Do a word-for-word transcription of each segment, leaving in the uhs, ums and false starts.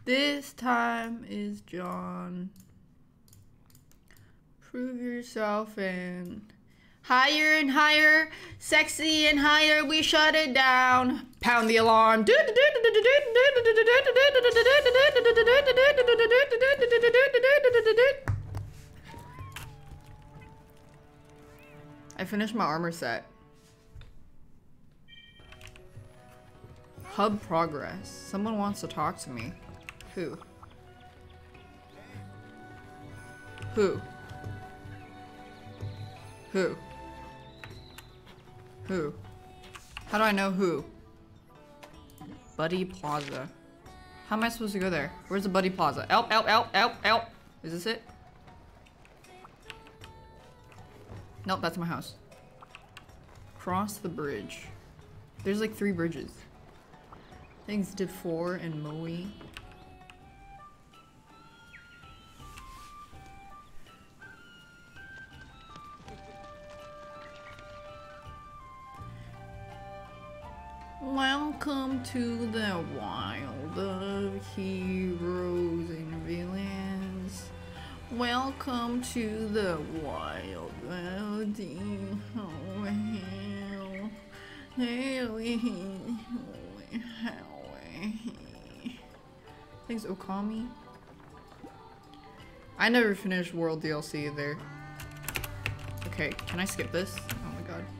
This time is John. Prove yourself and higher and higher, sexy and higher, we shut it down. Pound the alarm. I finished my armor set. Hub progress. Someone wants to talk to me. Who? Who? Who? Who? How do I know who? Buddy Plaza. How am I supposed to go there? Where's the Buddy Plaza? Elp, elp, elp, elp, elp. Is this it? Nope, that's my house. Cross the bridge. There's like three bridges. Things did four and Moe. Welcome to the wild of heroes and villains. Welcome to the wild of the oh, hell. Thanks, Okami. I never finished World D L C either. Okay, can I skip this? Oh my god.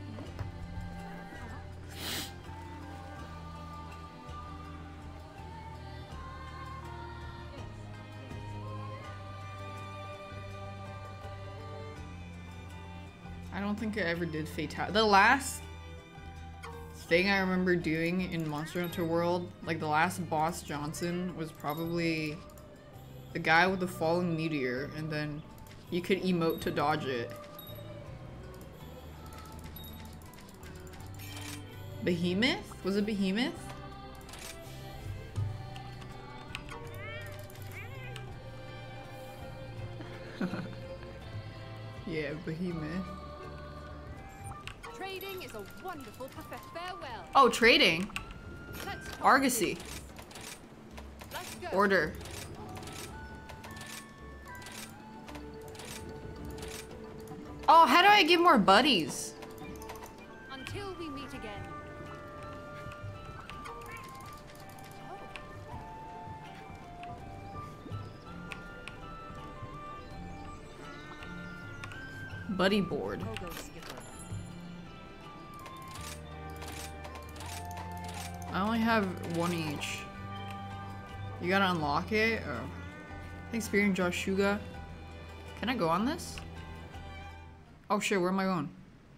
I don't think I ever did Fatality. The last thing I remember doing in Monster Hunter World, like the last boss Johnson, was probably the guy with the falling meteor, and then you could emote to dodge it. Behemoth? Was it Behemoth? Yeah, Behemoth. Trading is a wonderful profession. Farewell. Oh, trading. Let's Argosy. Let's go. Order. Oh, how do I get more buddies? Until we meet again. Buddy board. I only have one each. You gotta unlock it? Oh. Thanks, Spear and Josh Shuga. Can I go on this? Oh shit, where am I going?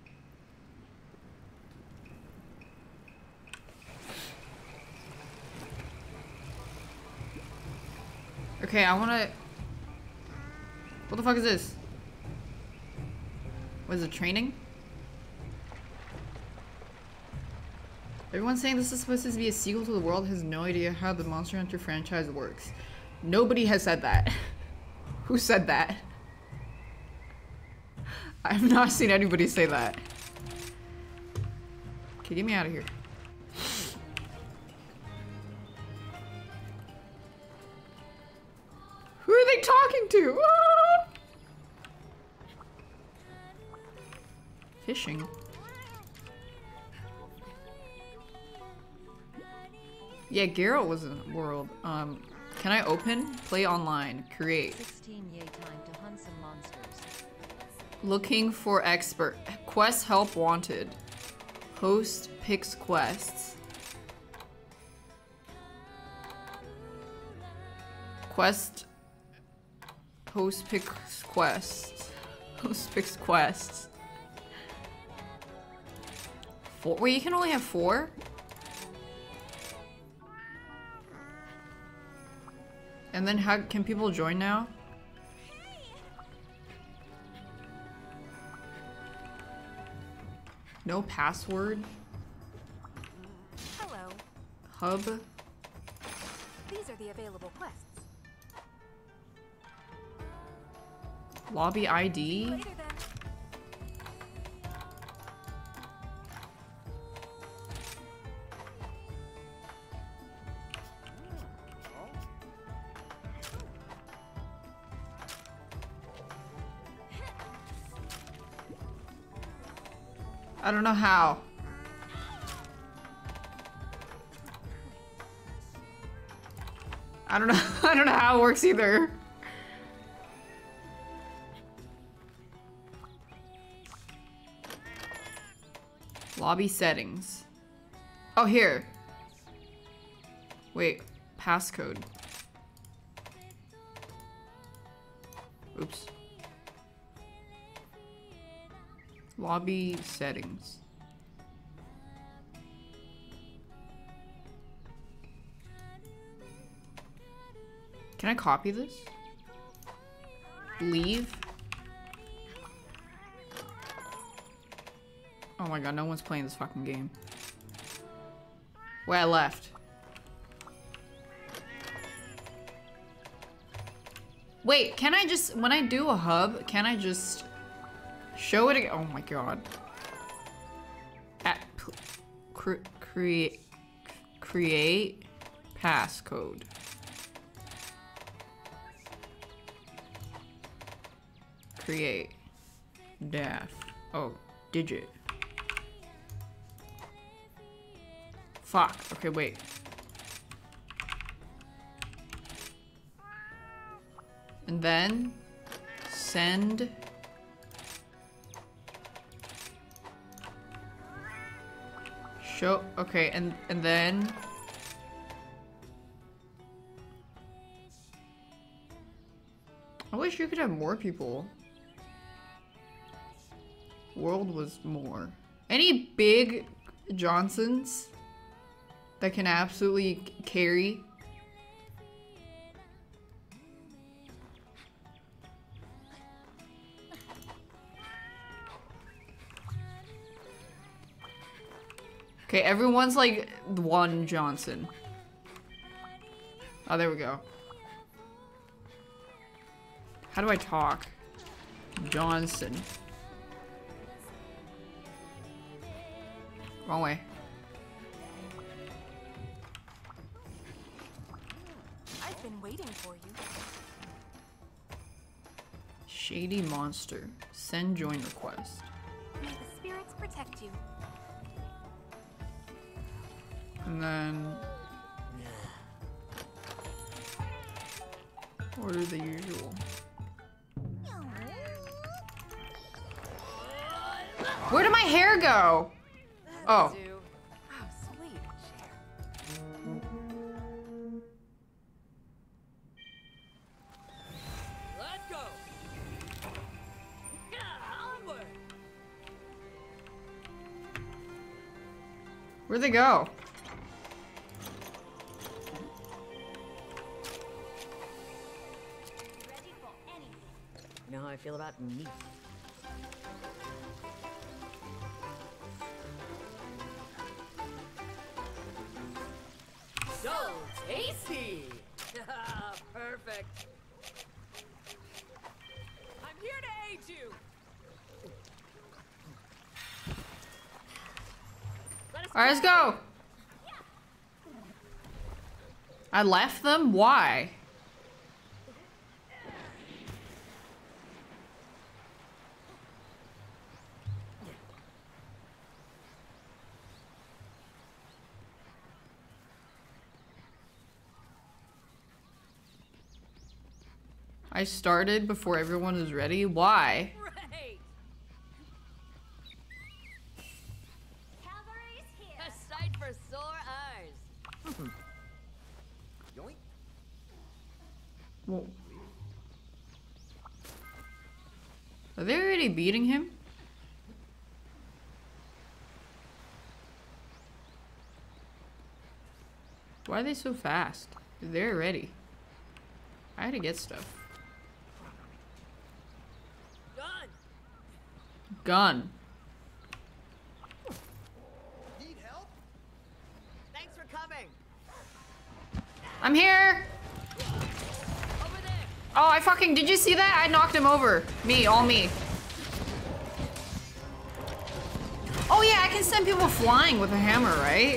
Okay, I wanna... What the fuck is this? What is it, training? Everyone's saying this is supposed to be a sequel to The World has no idea how the Monster Hunter franchise works. Nobody has said that. Who said that? I have not seen anybody say that. Okay, get me out of here. Who are they talking to? Ah! Fishing. Yeah, Geralt was in the world. Um, can I open? Play online. Create. sixteen yay time to hunt some monsters. Looking for expert. Quest help wanted. Host picks quests. Quest. Host picks quests. Host picks quests. Four. Wait, you can only have four? And then how can people join now? No password. Hello. Hub. These are the available quests. Lobby I D. Later then. I don't know how. I don't know. I don't know how it works either. Lobby settings. Oh, here. Wait, passcode. Oops. Lobby settings. Can I copy this? Leave? Oh my god, no one's playing this fucking game. Wait, I left. Wait, can I just, when I do a hub, can I just show it again? Oh my god. At, cre create, create passcode. Create. Daf. Oh, digit. Fuck. Okay, wait. And then send show. Okay, and and then I wish you could have more people. World was more. Any big Johnsons that can absolutely carry? Okay, everyone's like one Johnson. Oh, there we go. How do I talk? Johnson. Wrong way. I've been waiting for you. Shady monster. Send join request. May the spirits protect you. And then order the usual. Where did my hair go? Oh. How sweet. Let's go. Onward. Where'd they go? You know how I feel about meat. So tasty! Perfect. I'm here to aid you. Let us Alright, let's go. I left them? Why? I started before everyone was ready. Why? Great. Cavalry's here. A sight for sore eyes. Yoink. Whoa. Are they already beating him? Why are they so fast? They're ready. I had to get stuff. Done. Gun. Need help? Thanks for coming. I'm here! Over there. Oh, I fucking, did you see that? I knocked him over. Me, all me. Oh yeah, I can send people flying with a hammer, right?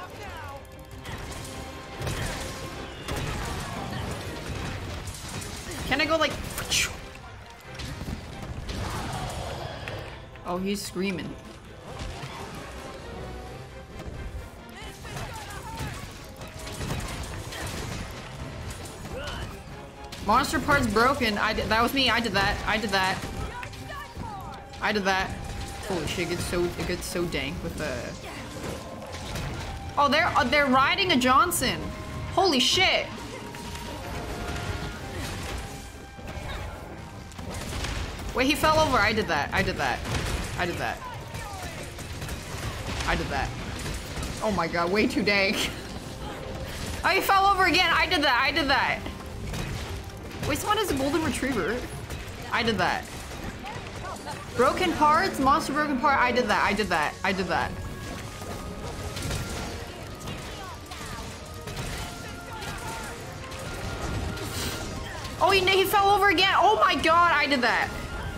Can I go like... Oh, he's screaming. Monster parts broken. I did, that was me. I did that. I did that. I did that. Holy shit! It gets so it gets so dank with the. Oh, they're uh, they're riding a Johnson. Holy shit! Wait, he fell over. I did that. I did that. I did that. I did that. Oh my god! Way too dank. Oh, he fell over again. I did that. I did that. Wait, someone has a golden retriever. I did that. Broken parts? Monster broken part? I did that. I did that. I did that. Oh, he, he fell over again. Oh my god, I did that.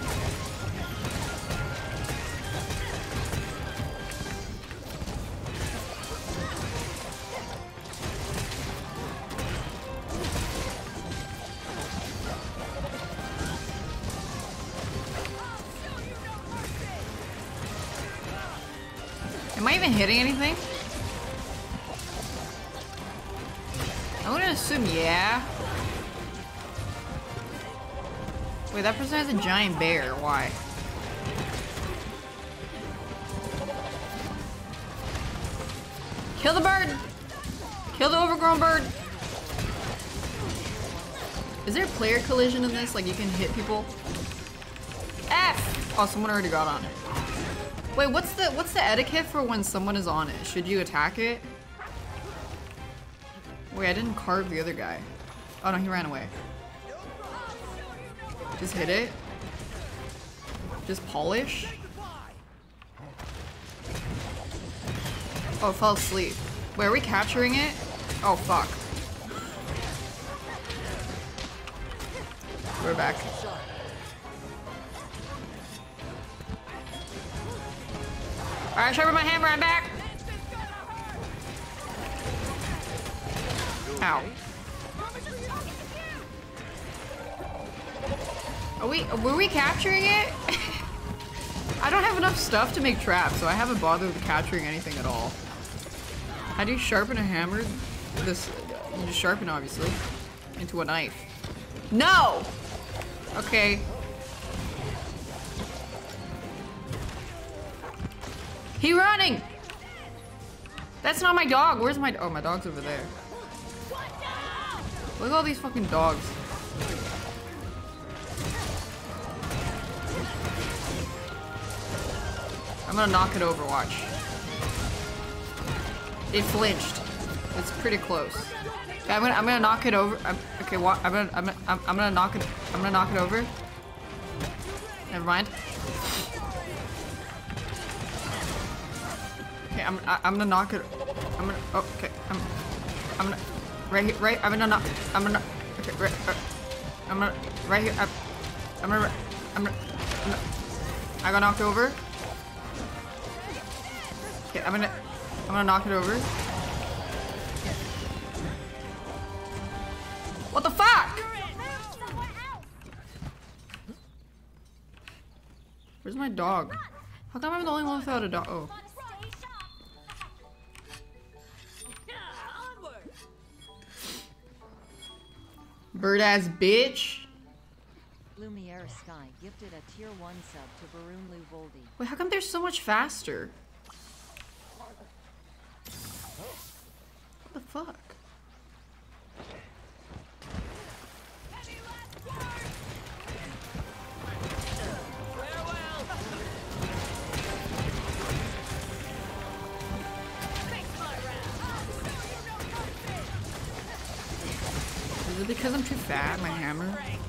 Am I even hitting anything? I'm gonna assume yeah. Wait, that person has a giant bear. Why? Kill the bird! Kill the overgrown bird! Is there player collision in this? Like you can hit people? F! Oh, someone already got on it. Wait, what's the what's the etiquette for when someone is on it? Should you attack it? Wait, I didn't carve the other guy. Oh no, he ran away. Just hit it. Just polish. Oh, it fell asleep. Wait, are we capturing it? Oh fuck. We're back. Alright, sharpen my hammer, I'm back! Ow. Are we, were we capturing it? I don't have enough stuff to make traps, so I haven't bothered with capturing anything at all. How do you sharpen a hammer? This, you just sharpen, obviously, into a knife. No! Okay. He running! That's not my dog. Where's my- oh, my dog's over there. Look at all these fucking dogs. I'm gonna knock it over, watch. It flinched. It's pretty close. Okay, I'm gonna- I'm gonna knock it over. I'm, okay, what? I'm gonna- I'm, I'm, I'm gonna knock it- I'm gonna knock it over. Never mind. Okay, I'm I, I'm gonna knock it. I'm gonna. Oh, okay. I'm. I'm gonna. Right here. Right. I'm gonna knock. I'm gonna. Okay. Right. Uh, I'm gonna. Right here. I'm. I'm gonna. I'm gonna. I'm gonna I got knocked over. Okay. I'm gonna. I'm gonna knock it over. What the fuck? Where's my dog? How come I'm the only one without a dog? Oh. Bird ass bitch. Lumiere Sky gifted a tier one sub to Barun Luvoldi. Wait, how come they're so much faster? What the fuck? Is it because I'm too fat, my hammer?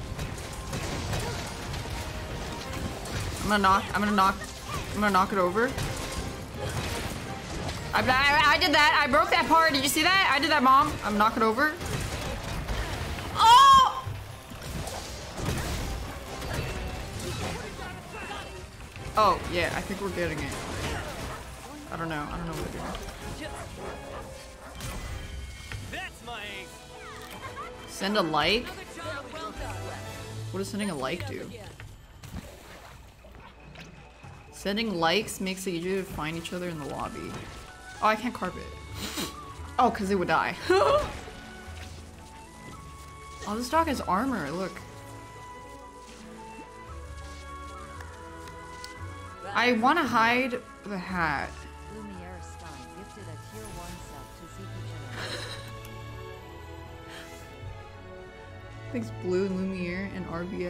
I'm gonna knock, I'm gonna knock, I'm gonna knock it over. I, I, I did that, I broke that part, did you see that? I did that, Mom. I'm gonna knock it over. Oh! Oh, yeah, I think we're getting it. I don't know, I don't know what we're doing. That's my ace. Send a like? What does sending a like do? Sending likes makes it easier to find each other in the lobby. Oh, I can't carve it. Oh, because it would die. Oh, this dog has armor, look. I want to hide the hat. Lumiere Sky gifted a tier one sub to Zeke General. Thanks Blue and Lumiere and R B F.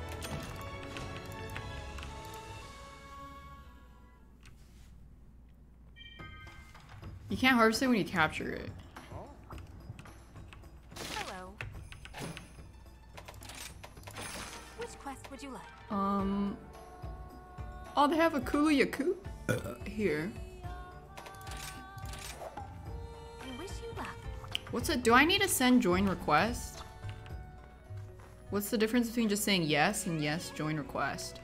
You can't harvest it when you capture it. Hello. Which quest would you like? Um. Oh, they have a Kulu Yaku here. I wish you luck. What's it? Do I need to send join request? What's the difference between just saying yes and yes join request?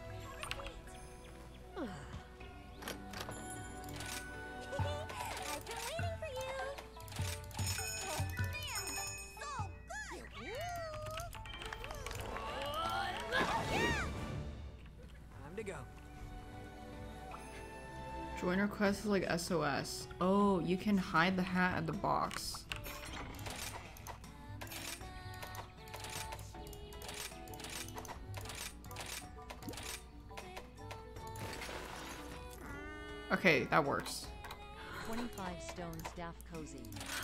I've been waiting for you. Oh, man, so good. Time to go. Join request is like S O S. Oh, you can hide the hat at the box. Okay, that works. twenty-five stones Daft Cozy.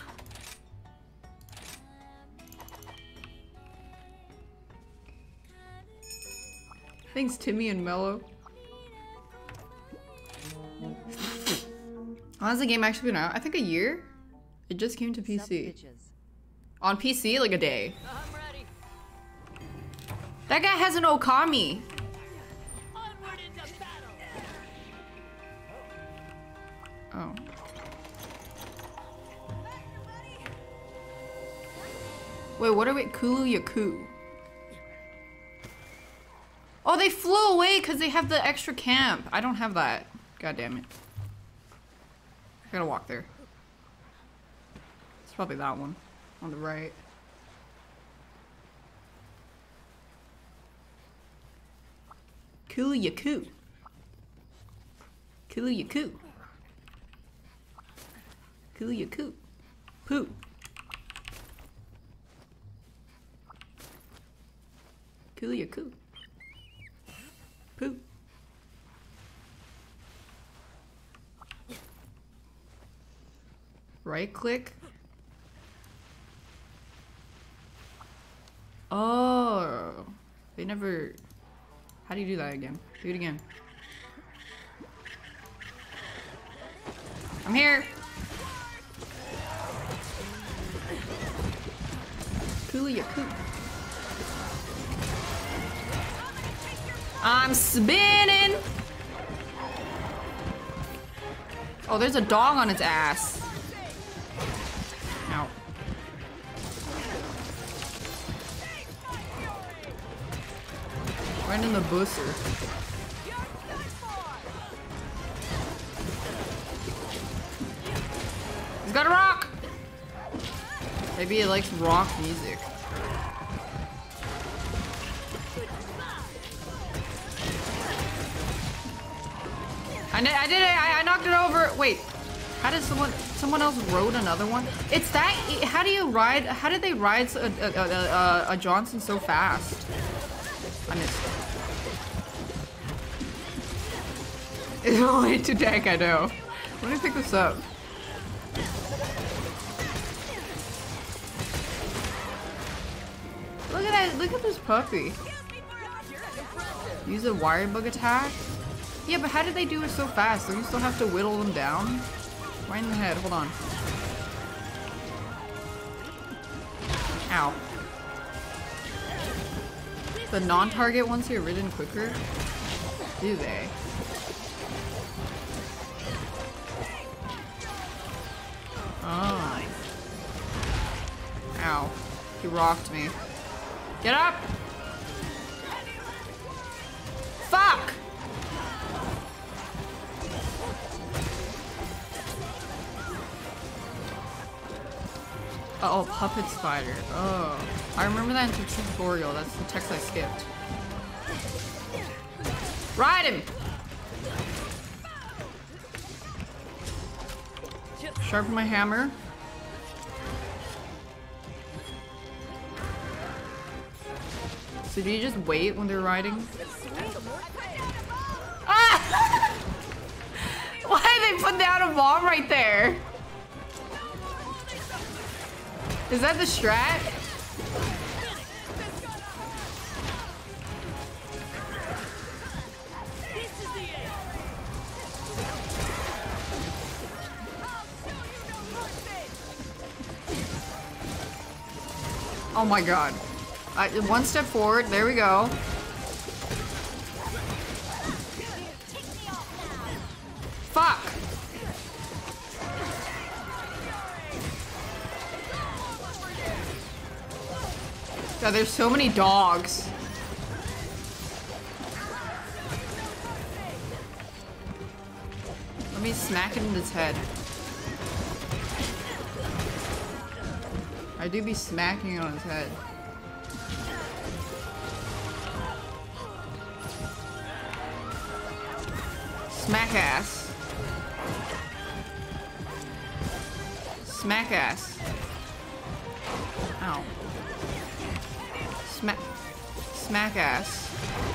Thanks, Timmy and Mello. How has the game actually been out? I think a year? It just came to P C. Sub bitches. On P C, like a day. I'm ready. That guy has an Okami. Onward into battle. Oh. Wait, what are we? Kulu Yaku. Oh, they flew away because they have the extra camp. I don't have that. God damn it. I gotta walk there. It's probably that one on the right. Kulu Yaku. Kulu Yaku. Kulu Yaku. Poo. Kulu Yaku. Poo. Right click. Oh, they never. How do you do that again? Do it again. I'm here. Kulu Yaku. I'm spinning. Oh, there's a dog on its ass. Ow. Right in the busser. He's got a rock! Maybe he likes rock music. I, I did it! I, I knocked it over! Wait. How did someone... Someone else rode another one? It's that... How do you ride... How did they ride a, a, a, a, a Johnson so fast? I missed. It's only to tank, I know. Let me pick this up. Look at that! Look at this puppy. Use a wire bug attack? Yeah, but how did they do it so fast? Do you still have to whittle them down? Right in the head, hold on. Ow. The non-target ones here ridden quicker? Do they? Oh. Ow. He rocked me. Get up! Fuck! Oh, puppet spider. Oh. I remember that in the tutorial. That's the text I skipped. Ride him! Sharpen my hammer. So do you just wait when they're riding? Ah! Why did they put down a bomb right there? Is that the strat? Oh my god. Uh, one step forward, there we go. Fuck! God, there's so many dogs. Let me smack it in its head. I do be smacking it on his head. Smack ass. Smack ass. Ow. Smack. Smack ass.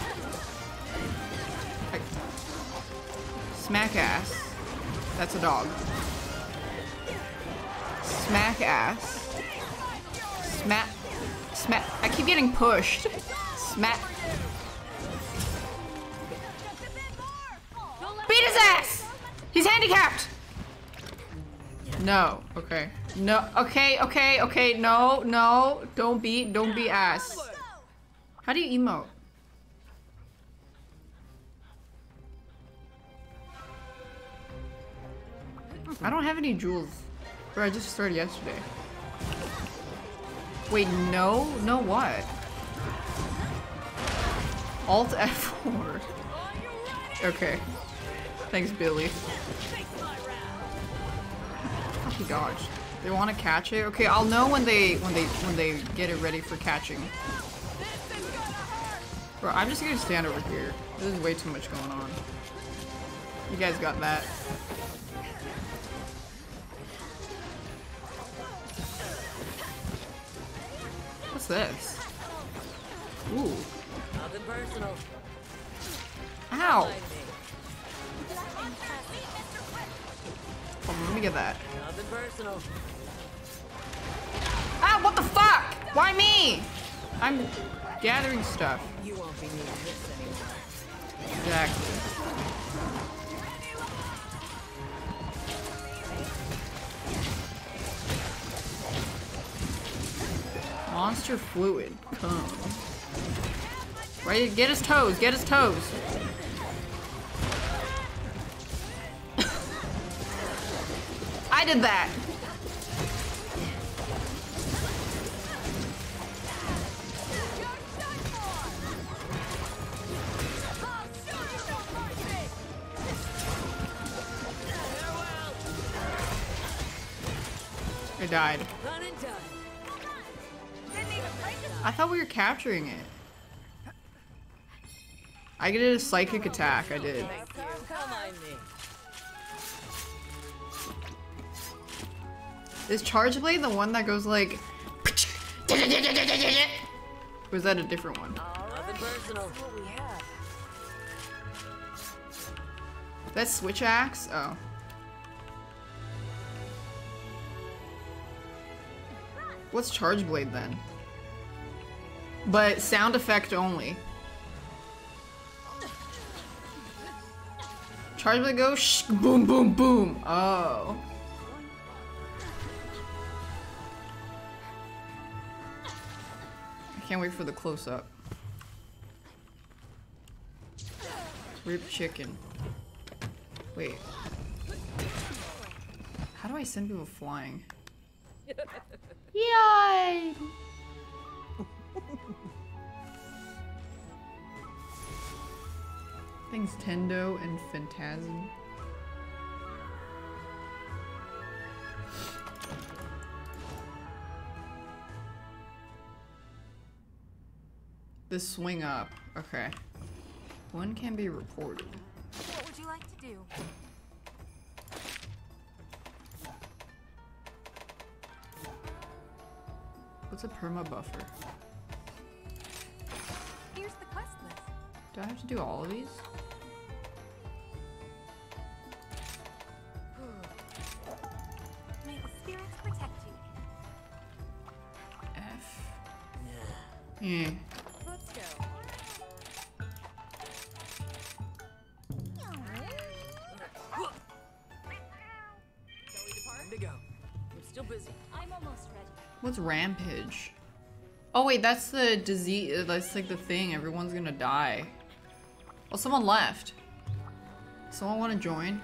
I Smack ass. That's a dog. Smack ass. Smack. Smack. I keep getting pushed. Smack. Beat his ass! He's handicapped! No. Okay. No. Okay, okay, okay. No, no. Don't beat. Don't be ass. How do you emote? I don't have any jewels. Bro, I just started yesterday. Wait, no? No what? Alt F four. Okay. Thanks, Billy. Oh, he dodged. They want to catch it? Okay, I'll know when they when they when they get it ready for catching. Bro, I'm just gonna stand over here. There's way too much going on. You guys got that. What's this? Ooh. Nothing personal. Ow! Hold on, let me get that. Nothing personal. Ah, what the fuck? Why me? I'm gathering stuff. You won't be needing this anymore. Exactly. Monster fluid. Come. Right, get his toes, get his toes. I did that. I died. Done and done. I thought we were capturing it. I did a psychic attack, I did. Thank you. Come on me. Is Charge Blade the one that goes like... Or is that a different one? Nothing personal. That's Switch Axe? Oh. What's Charge Blade then? But sound effect only. Charge Blade goes shh, boom, boom, boom. Oh. I can't wait for the close-up. Rib chicken. Wait. How do I send people flying? Yay! Thanks, Tendo and Phantasm. The swing up. Okay. One can be reported. What would you like to do? What's a perma buffer? Here's the quest list. Do I have to do all of these? May the spirits protect you. F. Yeah. Let's go. Time to go. I'm still busy. I'm almost ready. What's rampage? Oh wait, that's the disease. That's like the thing. Everyone's gonna die. Well, someone left. Someone want to join?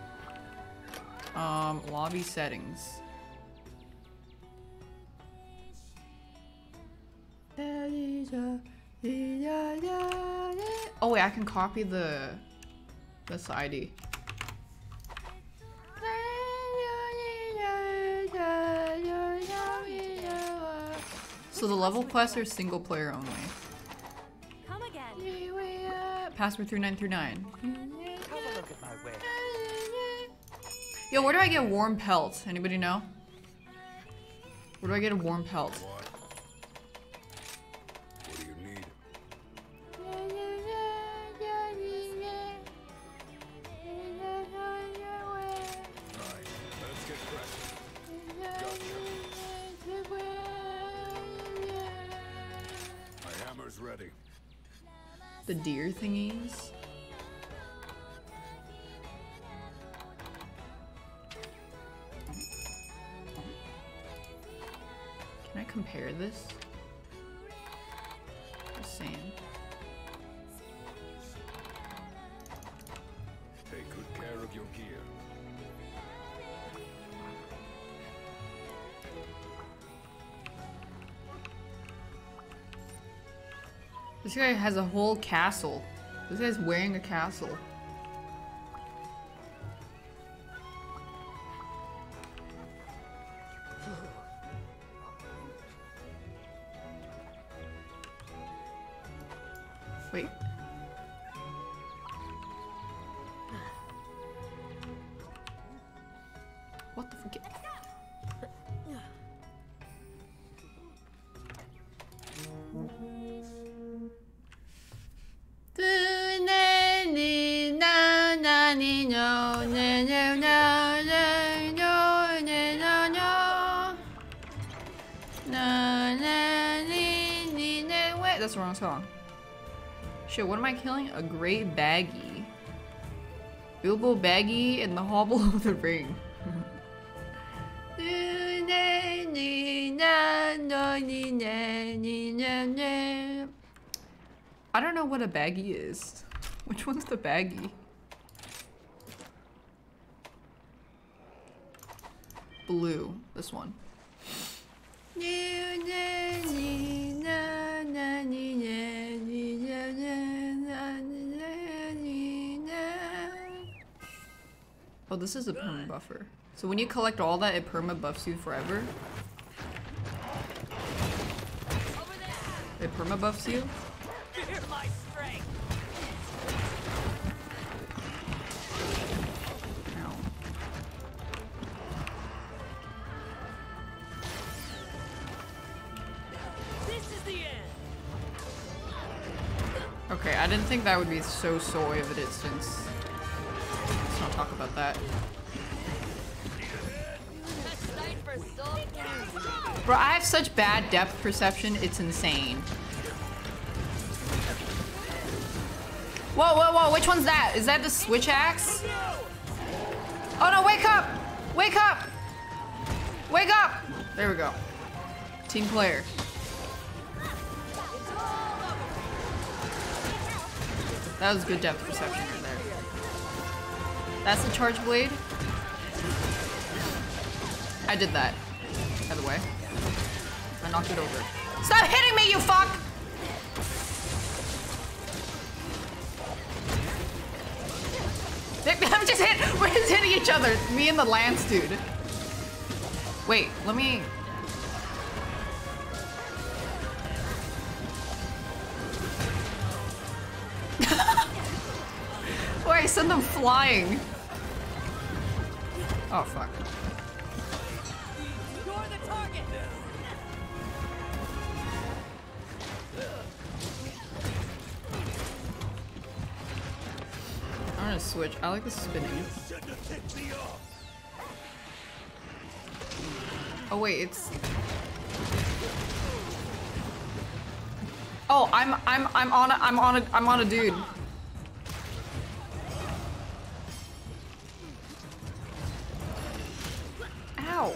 Um, lobby settings. Oh wait, I can copy the this I D. So the level quests are single player only. Come again. Password three nine three nine. Have a look at my web. Yo, where do I get warm pelt? Anybody know? Where do I get a warm pelt? What? What do you need? Right. Let's get cracking. My hammer's ready. The deer thingies? Can I compare this? Just saying. Take good care of your gear. This guy has a whole castle. This guy's wearing a castle. Wait. What the fuck? That's the wrong song. Shit, what am I killing? A great baggy. Bilbo Baggy and the Hobble of the Ring. I don't know what a baggy is. Which one's the baggy? Blue. This one. Oh, this is a perma buffer. So when you collect all that, it perma buffs you forever. It perma buffs you. Fear my strength. Ow. This is the end. Okay, I didn't think that would be so soy of a distance. Let's not talk about that. Bro, I have such bad depth perception, it's insane. Whoa, whoa, whoa, which one's that? Is that the switch axe? Oh no, wake up! Wake up! Wake up! There we go. Team player. That was good depth perception right there. That's the charge blade. I did that, by the way. I knocked it over. Stop hitting me, you fuck! I'm just hit. We're just hitting each other. Me and the Lance dude. Wait, let me. Wait, send them flying. Oh fuck. You're the target. gonna switch. I like the spinning. Oh wait, it's. Oh, I'm I'm I'm on a I'm on a I'm on a dude. Ow.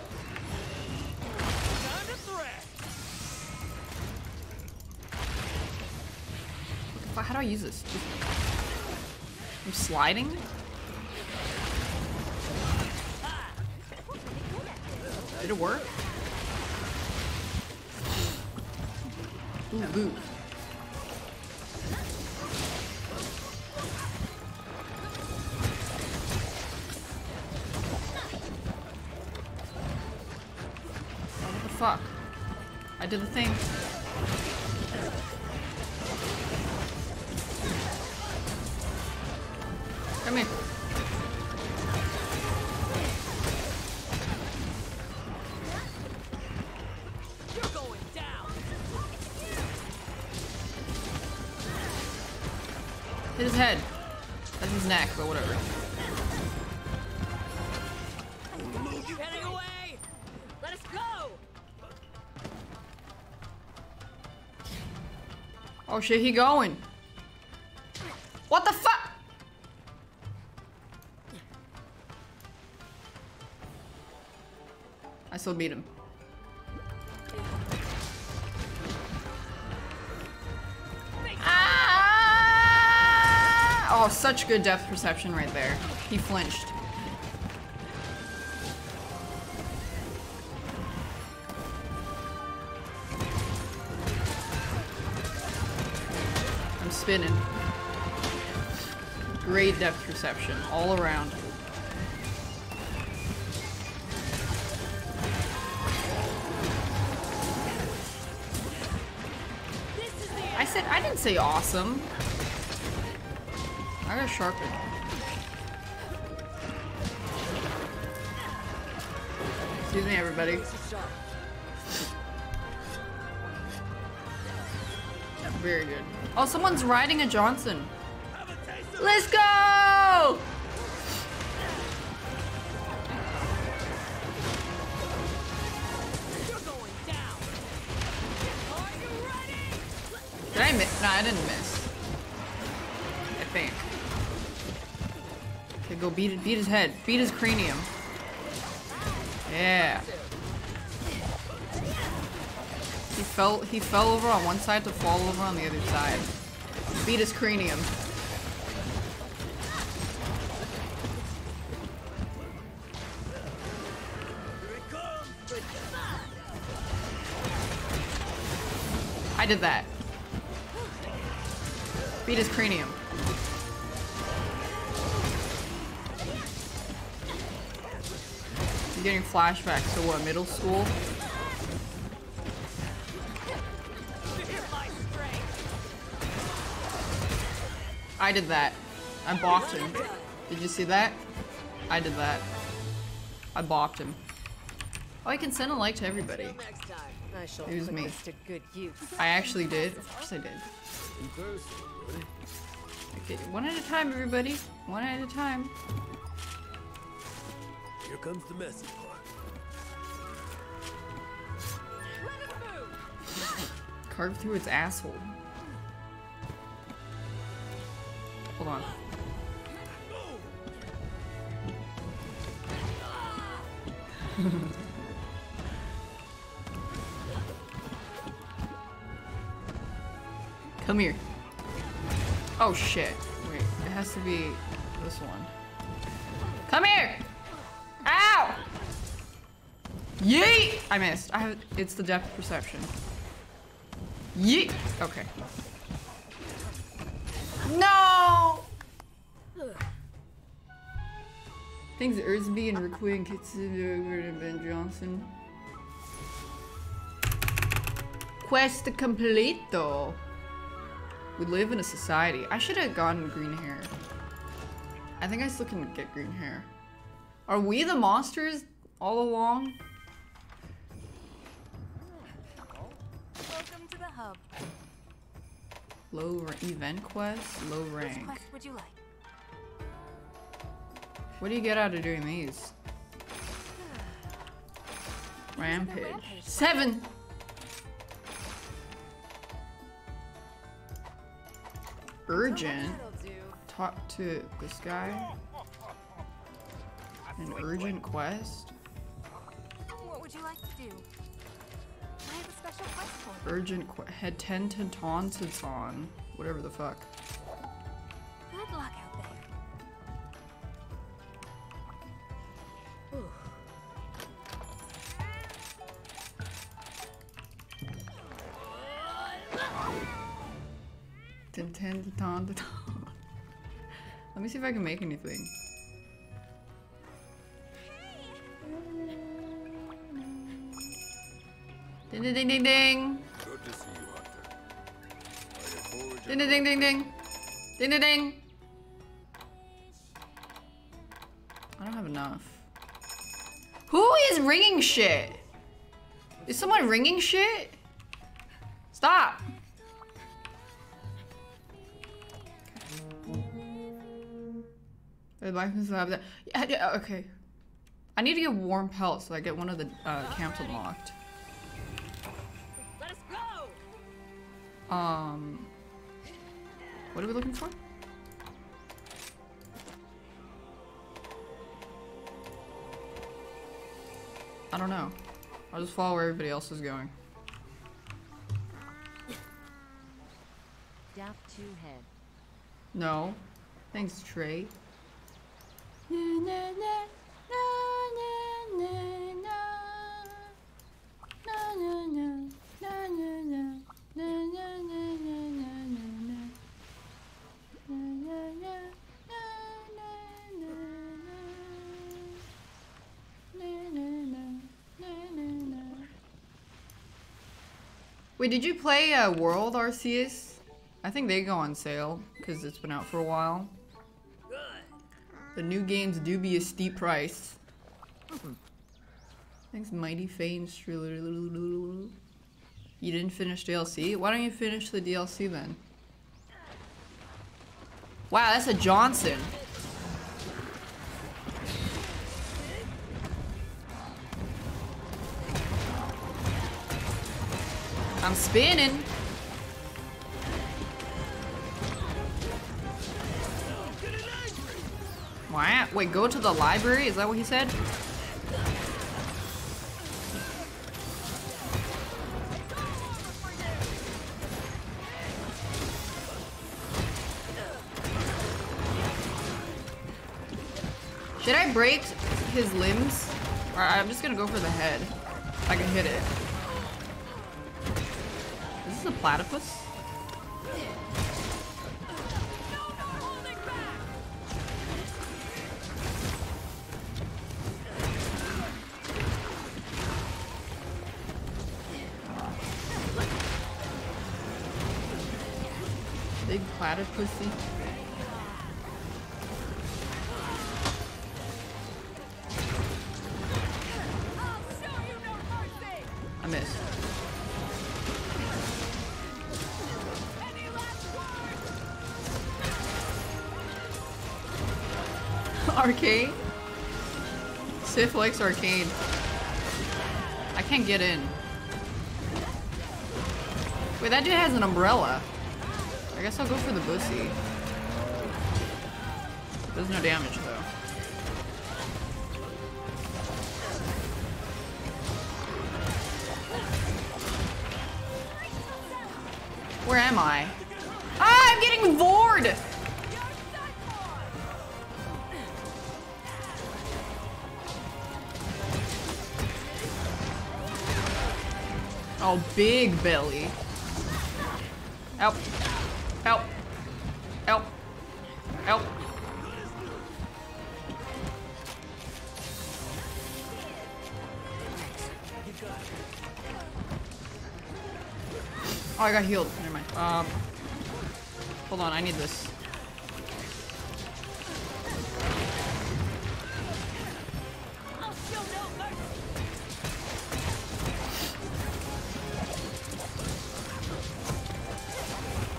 How do I use this? I'm sliding? Did it work? Ooh, boo. Oh, what the fuck? I did the thing. Come here. You're going down. Hit his head. That's his neck, but whatever. You heading away? Let us go. Oh shit, he going. What the fuck? I still beat him. Ah! Oh, such good depth perception right there. He flinched. I'm spinning. Great depth perception all around. I said I didn't say awesome. I got sharpened. Excuse me, everybody. Yeah, very good. Oh, someone's riding a Johnson. Let's go! Did I miss? No, I didn't miss. I think. Okay, go beat it. Beat his head. Beat his cranium. Yeah. He fell. He fell over on one side to fall over on the other side. Beat his cranium. I did that. Beat his cranium. I'm getting flashbacks to what, middle school? I did that. I bopped him. Did you see that? I did that. I bopped him. Oh, I can send a like to everybody. Next time, I shall It was put me. this to good use. I actually did. Of course I did. Okay, one at a time, everybody. One at a time. Here comes the messy part. Carve through its asshole. Hold on. Come here. Oh shit. Wait, it has to be this one. Come here! Ow! Yeet! I missed. I have it's the depth perception. Yeet! Okay. No! Thanks Ersby and Rikui and Kitsudo and Ben Johnson. Quest completo. We live in a society. I should have gotten green hair. I think I still can get green hair. Are we the monsters all along? Welcome to the hub. Low ra- event quest, low Which rank. quest would you like? What do you get out of doing these? Rampage. Seven! Urgent. Talk to this guy. An urgent quest. What would you like to do? I have a special quest for you. Urgent qu head ten to Tonton. Whatever the fuck. Good luck out there. Ten ten to Tonton. Let me see if I can make anything. Ding ding ding ding ding. Good to see you, Hunter. I look forward to Ding ding ding ding ding. Ding ding ding. I don't have enough. Who is ringing shit? Is someone ringing shit? Stop. The blacksmith lab that. Yeah, yeah, okay. I need to get warm pelts so I get one of the uh, camps unlocked. Let us go! Um, what are we looking for? I don't know. I'll just follow where everybody else is going. Daft two head. No. Thanks, Trey. Na, na, na, na, na, na, na, na, na, na, na, na, na, na, na, na, na. Wait, did you play uh, World Arceus? I think they go on sale because it's been out for a while. The new games do be a steep price. Thanks, Mighty Fanes. You didn't finish D L C? Why don't you finish the D L C then? Wow, that's a Johnson. I'm spinning. Wow. Wait, go to the library? Is that what he said? Should I break his limbs? Or I'm just gonna go for the head. I can hit it. Is this a platypus? Big platypusy. I missed. Arcade? Sif likes arcade. I can't get in. Wait, that dude has an umbrella. I guess I'll go for the bussy. Does no damage though. Where am I? Ah, I'm getting bored! Oh, big belly. Help. Help. Help. Help. Oh, I got healed. Never mind. Um, hold on, I need this.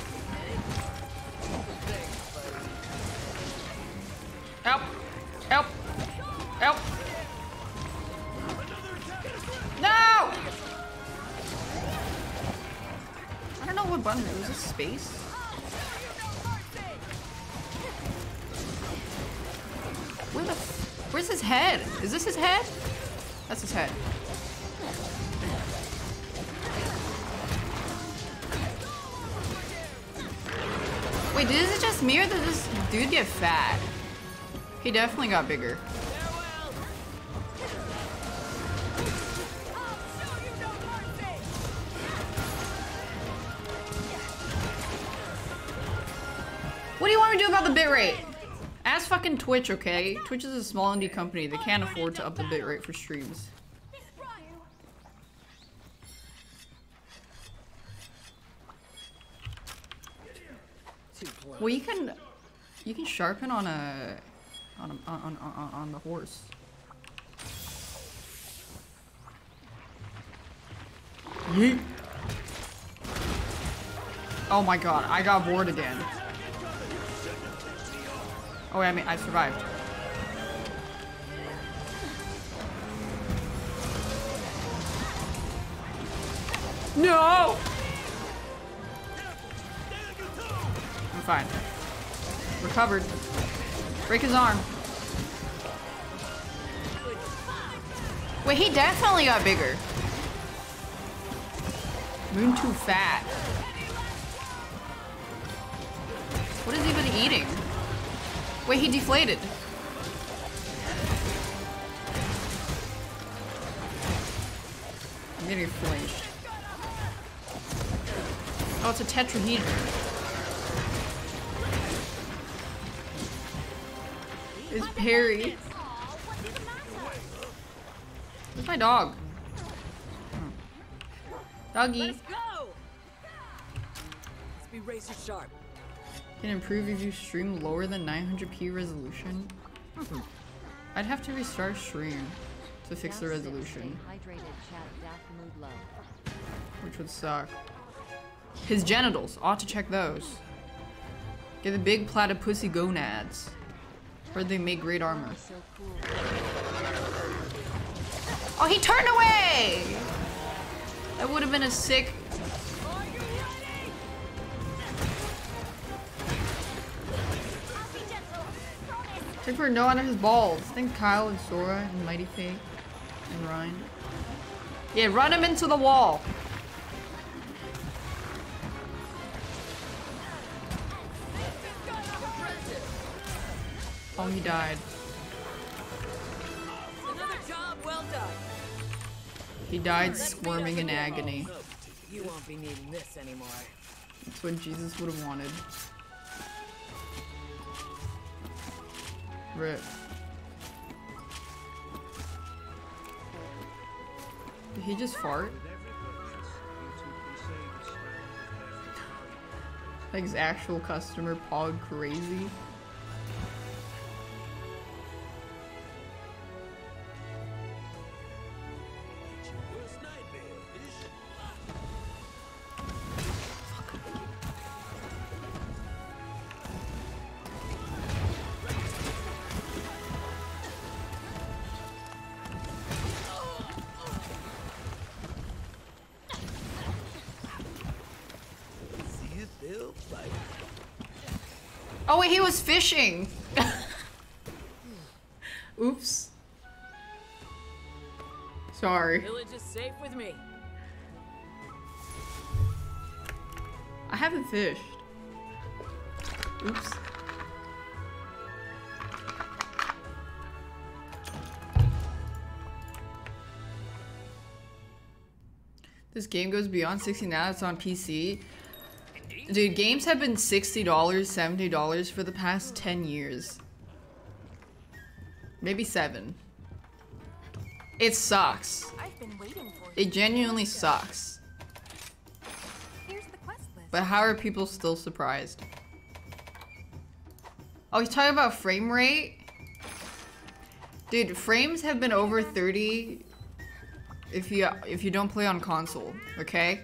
Help! Help! know what button it was. Was it space? Where the f- Where's his head? Is this his head? That's his head. Wait, is it just me or did this dude get fat? He definitely got bigger. What do you want me to do about the bitrate? Ask fucking Twitch, okay? Twitch is a small indie company. They can't afford to up the bitrate for streams. Well, you can, you can sharpen on a, on a, on on on the horse. Yeet. Oh my god, I got bored again. Oh, I mean, I survived. No! I'm fine. Recovered. Break his arm. Wait, he definitely got bigger. Moon too fat. What is he even eating? Wait, he deflated. I'm getting flinched. Oh, it's a tetrahedron. It's Perry. Where's my dog? Doggy. Let's go. Let's be razor sharp. Can improve if you stream lower than nine hundred p resolution. I'd have to restart stream to fix the resolution, which would suck. His genitals, ought to check those. Get the big platypussy gonads. Heard they make great armor. Oh, he turned away! That would have been a sick. Check for no under his balls. Think Kyle and Sora and Mighty Faye and Ryan. Yeah, run him into the wall. Oh, he died. Another job well done. He died squirming in agony. You won't be needing this anymore. That's what Jesus would have wanted. Rip. Did he just fart? Like his actual customer pog crazy. Oh wait, he was fishing! Oops. Sorry. Village is safe with me. I haven't fished. Oops. This game goes beyond sixty now, it's on P C. Dude, games have been sixty dollars, seventy dollars for the past ten years. Maybe seven. It sucks. I've been waiting for you. It genuinely sucks. Here's the quest list. But how are people still surprised? Oh, he's talking about frame rate? Dude, frames have been over thirty if you if you don't play on console, okay?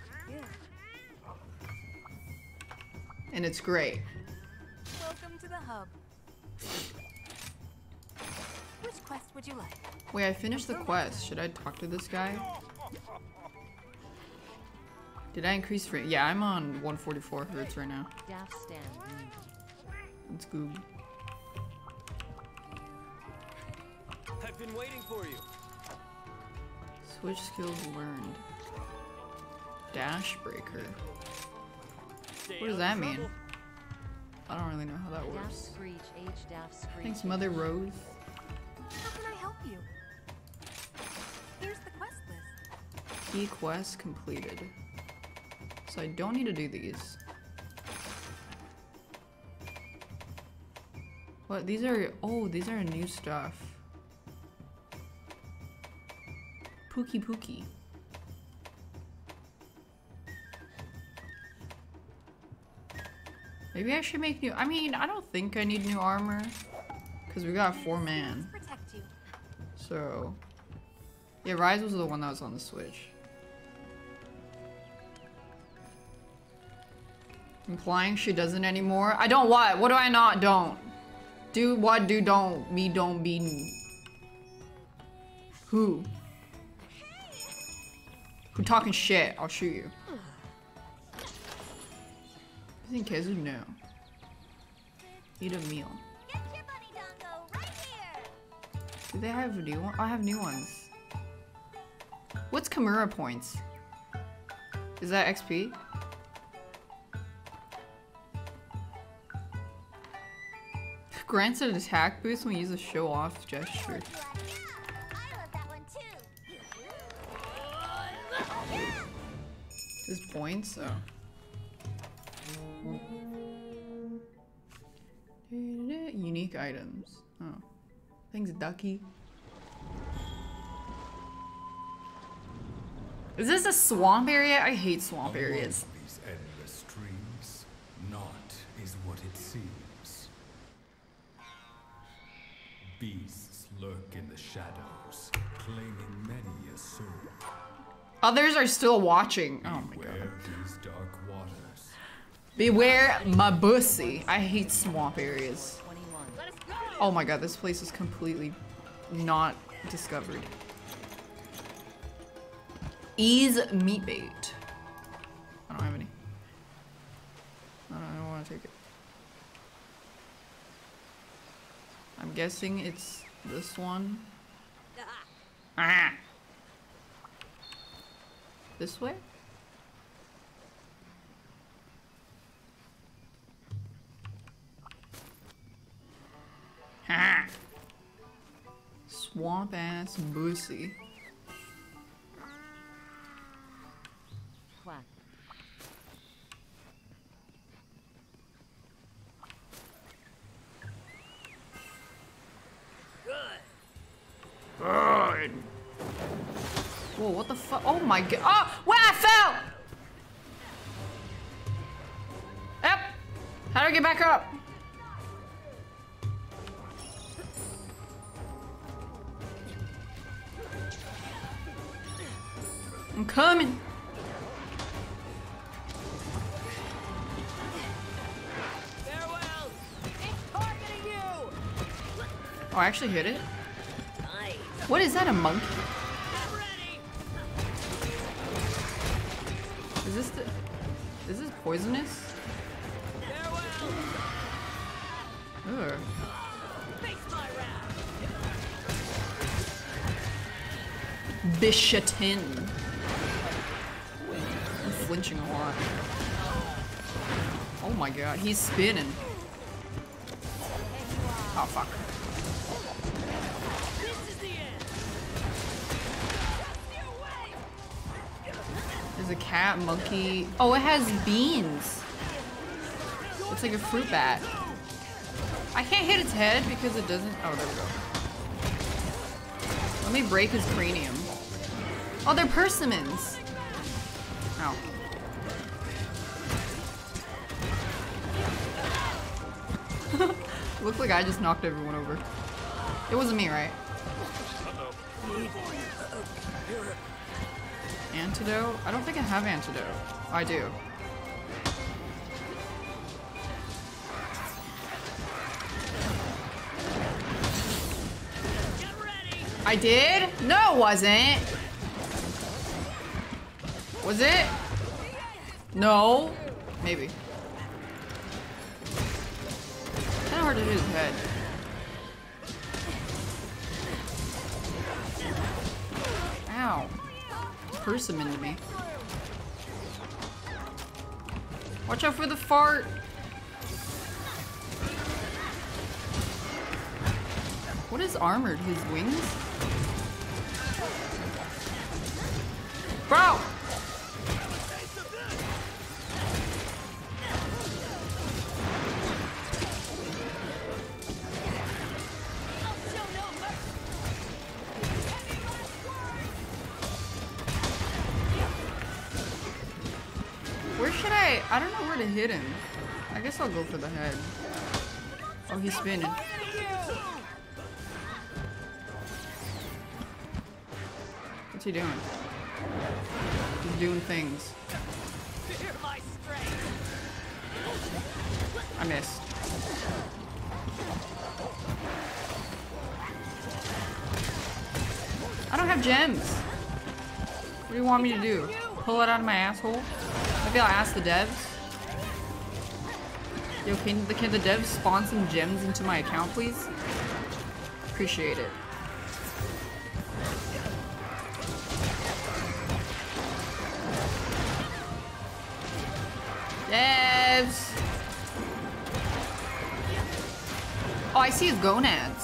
And it's great. Welcome to the hub. Which quest would you like? Wait, I finished the quest. Should I talk to this guy? Did I increase frame? Yeah, I'm on one forty-four hertz right now. Daft stand. Let's go. I've been waiting for you. Switch skills learned. Dash breaker. Stay What does out that of mean? trouble. I don't really know how that Daft works. screech H daft screech. Thanks, Mother Rose. How can I help you? Here's the quest list. Key quest completed. So I don't need to do these. What? These are... Oh, these are new stuff. Pookie Pookie. Maybe I should make new... I mean, I don't think I need new armor. Because we got four man. Protect you. So... Yeah, Rise was the one that was on the Switch. Implying she doesn't anymore? I don't what? What do I not don't? Do what do don't? Me don't be... Who? Who talking shit? I'll shoot you. I think Kezu, no. Eat a meal. Get your bunny dongo right here. Do they have new ones? I have new ones. What's Kimura points? Is that X P? Grants an attack boost when we use a show off gesture. I love that one too. There's points? Oh. Unique items. Oh. Thanks, Ducky. Is this a swamp area? I hate swamp areas. Among these endless streams, naught is what it seems. Beasts lurk in the shadows, claiming many a soul. Others are still watching. Oh my Beware god. these dark waters. Beware my bussy. I hate swamp areas. twenty-one. Oh my god, this place is completely not discovered. Ease meat bait. I don't have any. I don't, I don't want to take it. I'm guessing it's this one. Ah! This way? Ha! Swamp ass bussy. Quack. Good. Whoa, what the fuck? Oh my god. Oh, where I fell! Yep. How do I get back up? I'm coming. Farewell. It's targeting you. Oh, I actually hit it. Nice. What is that, a monkey? Get ready. Is this the... Is this poisonous? Farewell. Ugh. Face my wrath. Bishatin. I'm flinching a lot. Oh my god, he's spinning. Oh fuck. This is the end. There's a cat, monkey. Oh, it has beans. It's like a fruit bat. I can't hit its head because it doesn't. Oh, there we go. Let me break his cranium. Oh, they're persimmons. Ow. Looked like I just knocked everyone over. It wasn't me, right? Antidote? I don't think I have antidote. Oh, I do. Get ready. I did? No, it wasn't. Was it? No. Maybe. Kinda hard to hit his head. Ow. Curse him into me. Watch out for the fart. What is armored? His wings? Bro! Where should I? I don't know where to hit him. I guess I'll go for the head. Oh, he's spinning. What's he doing? He's doing things. I missed. I don't have gems. What do you want me to do? Pull it out of my asshole? Maybe I'll ask the devs. Yo, can the, can the devs spawn some gems into my account, please? Appreciate it. Devs! Oh, I see his gonads.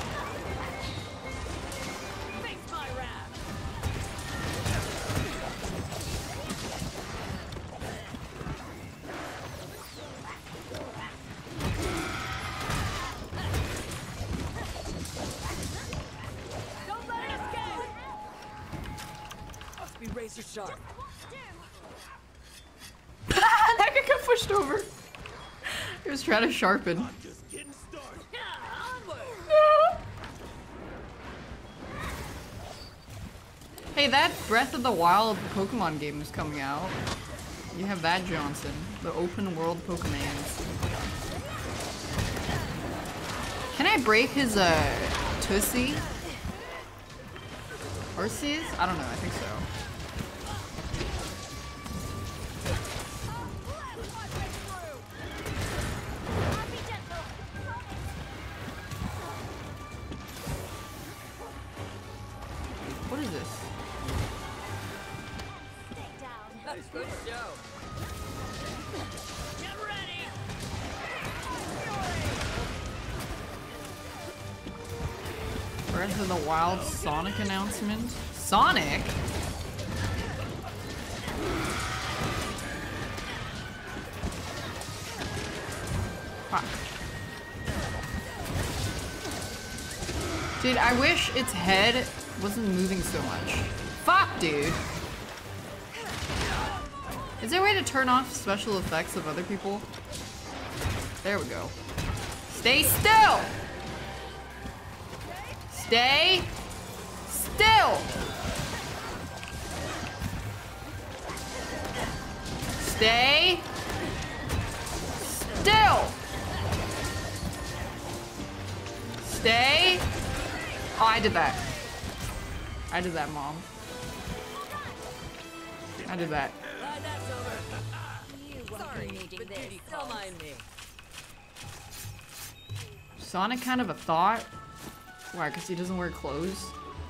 Razor sharp. That guy got pushed over. He was trying to sharpen. I'm just getting started. Hey, that Breath of the Wild Pokemon game is coming out. You have that, Johnson. The open world Pokemans. Can I break his, uh, Tussie? Arceus? I don't know, I think so. What is this? Nice good show. Get ready. Breath of the Wild Sonic announcement? Sonic? Fuck. Dude, I wish its head wasn't moving so much. Fuck, dude. Is there a way to turn off special effects of other people? There we go. Stay still! Stay still! Stay still! Stay. Oh, I did that. I did that, Mom. I did that. Uh, that's over. Sorry, but duty don't mind me. Sonic kind of a thought. Why? Because he doesn't wear clothes?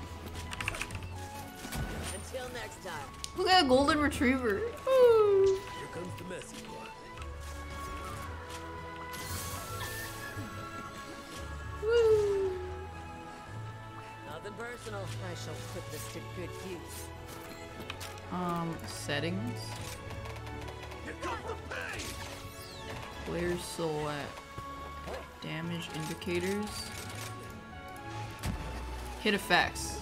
Until next time. Look at a golden retriever. Ooh. Here comes the messy part. Woo. Nothing personal. I shall put this to good use. Um, settings. Here comes the pain! Player silhouette. Damage indicators. Hit effects.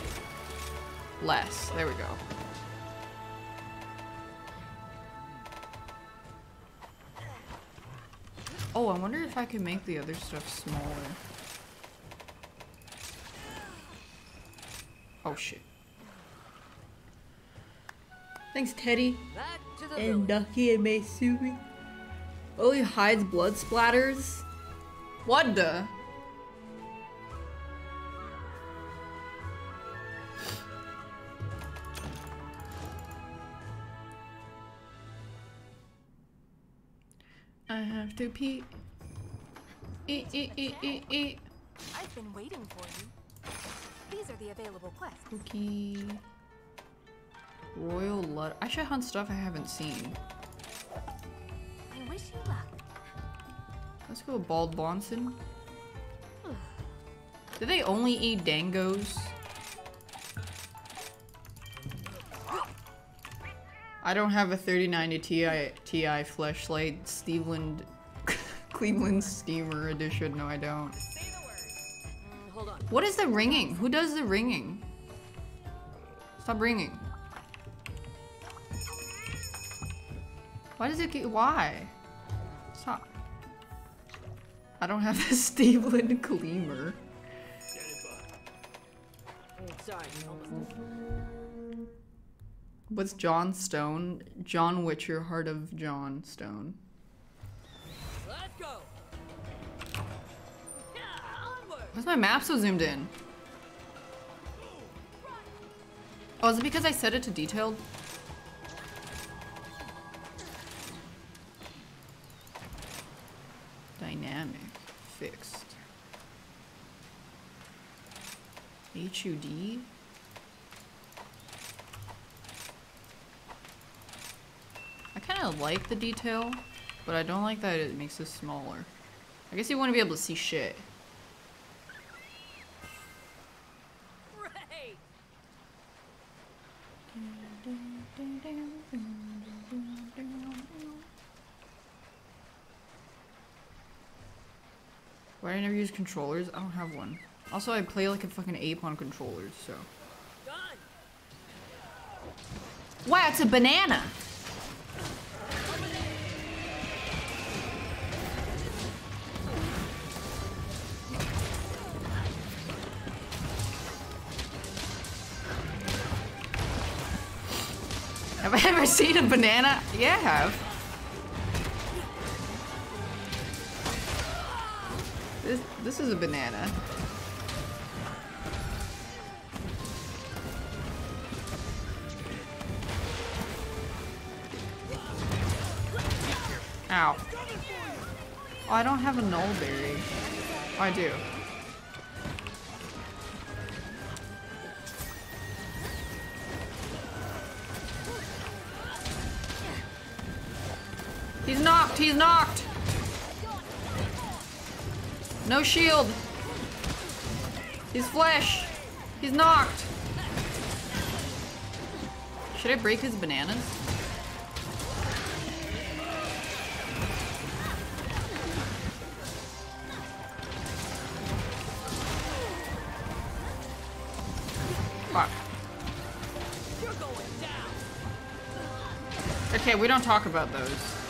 Less. There we go. Oh, I wonder if I can make the other stuff smaller. Oh shit. Thanks, Teddy. Back to the And village. Ducky and Maisumi. Oh, he hides blood splatters? What the? I have to pee. E e e e e. I've been waiting for you. These are the available quests. Cookie. Royal Lud. I should hunt stuff I haven't seen. I wish you luck. Let's go Bald Bonson. Do they only eat dangos? I don't have a thirty ninety Ti Ti fleshlight. Steveland Cleveland Steamer edition. No, I don't. Mm, hold on. What is the ringing? Who does the ringing? Stop ringing. Why does it get- why? Stop. I don't have a Steveland Cleamer. Mm, sorry, almost. What's John Stone? John Witcher, Heart of John Stone. Let's go. Yeah, onward. Why's my map so zoomed in? Oh, is it because I set it to detailed? Dynamic. Fixed. H U D? I kind of like the detail, but I don't like that it makes it smaller. I guess you want to be able to see shit. Great. Why do I never use controllers? I don't have one. Also, I play like a fucking ape on controllers, so. Done. Wow, it's a banana! Have I ever seen a banana? Yeah, I have. This this is a banana. Ow. Oh, I don't have a nullberry. Oh, I do. He's knocked, he's knocked! No shield! He's flesh! He's knocked! Should I break his bananas? Fuck. You're going down. Okay, we don't talk about those.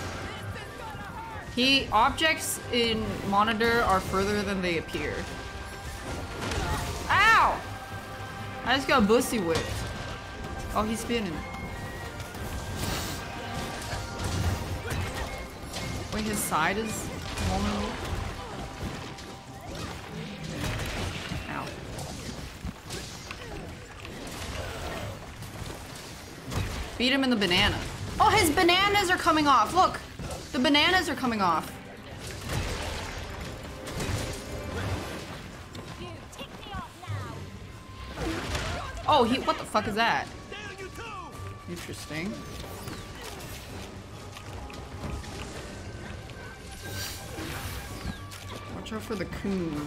He objects in monitor are further than they appear. Ow! I just got bussy whipped. Oh, he's spinning. Wait, his side is vulnerable. Ow. Beat him in the banana. Oh, his bananas are coming off. Look. The bananas are coming off. Oh, he- what the fuck is that? Interesting. Watch out for the coon.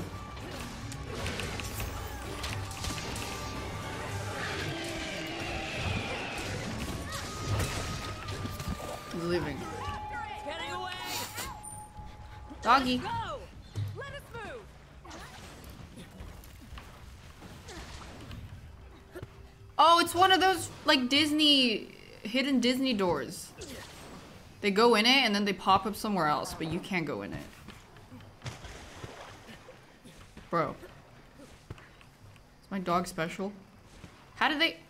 He's leaving. Getting away. Doggy. Go. Let us move. Oh, it's one of those, like, Disney, hidden Disney doors. They go in it and then they pop up somewhere else, but you can't go in it. Bro. Is my dog special? How did they...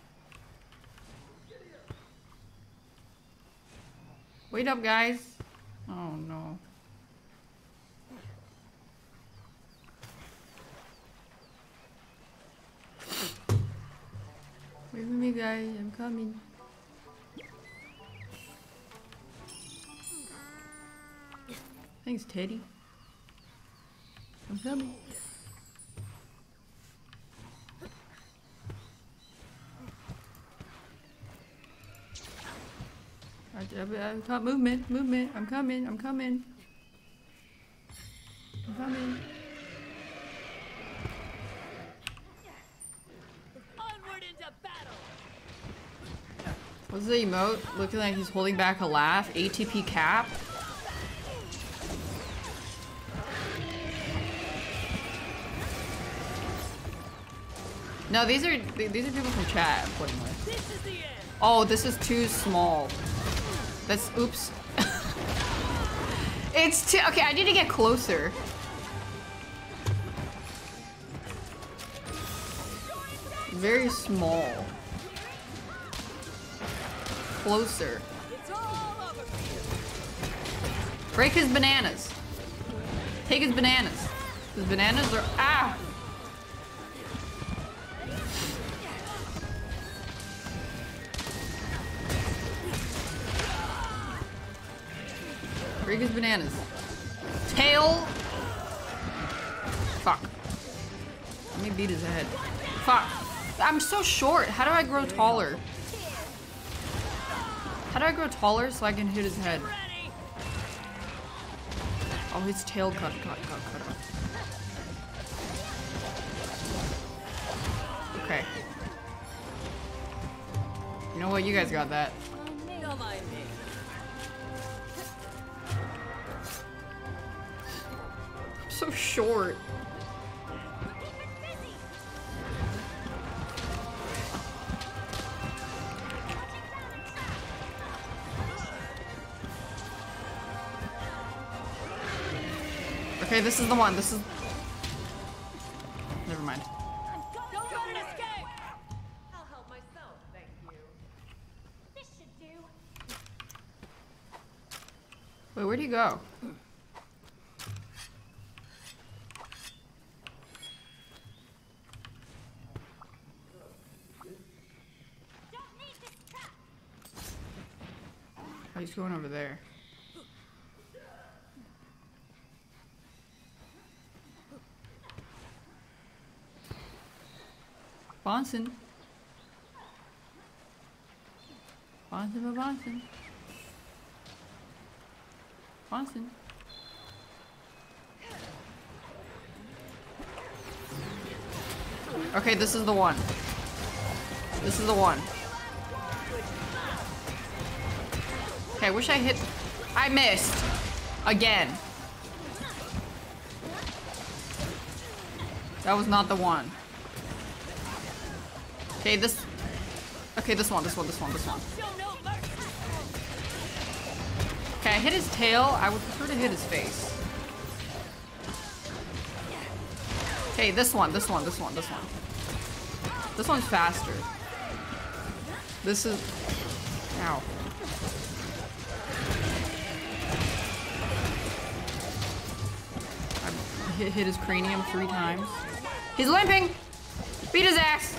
Wait up, guys. Oh, no. Wait for me, guys. I'm coming. Thanks, Teddy. I'm coming. I, I, I got movement, movement. I'm coming, I'm coming. I'm coming. Onward into battle. What's the emote? Looking like he's holding back a laugh. A T P cap. No, these are these are people from chat I'm putting with. This is the end. Oh, this is too small. That's oops. It's too okay. I need to get closer. Very small. Closer. It's all over for you. Break his bananas. Take his bananas. His bananas are ah. Break his bananas. Tail. Fuck. Let me beat his head. Fuck. I'm so short. How do I grow taller? How do I grow taller so I can hit his head? Ready. Oh, his tail cut, cut, cut, cut off. Okay. You know what? You guys got that. Don't mind me. I'm so short. Okay, this is the one. This is. Never mind. Don't try to escape. I'll help myself, thank you. This should do. Wait, where'd he go? Don't need this trap. Oh, he's going over there. Bonson. Bonson, Bonson. Bonson. Okay, this is the one. This is the one. Okay, I wish I hit. I missed. Again. That was not the one. Okay, this. Okay, this one, this one, this one, this one. Show no mercy. Okay, I hit his tail. I would prefer to hit his face. Okay, this one, this one, this one, this one. This one's faster. This is. Ow. I hit, hit his cranium three times. He's limping! Beat his ass!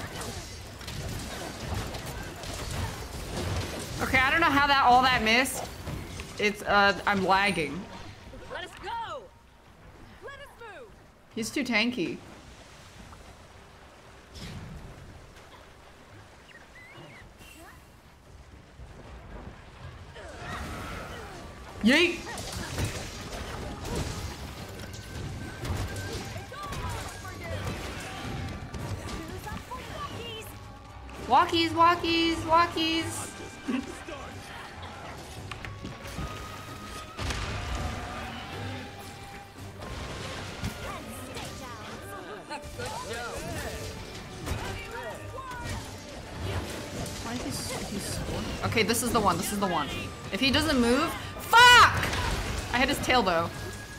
Okay, I don't know how that all that missed. It's uh I'm lagging. Let us go. Let us move. He's too tanky. Yeet! Walkies, walkies, walkies. Why is he, s- he's scoring? Okay, this is the one. This is the one. If he doesn't move, fuck! I hit his tail though.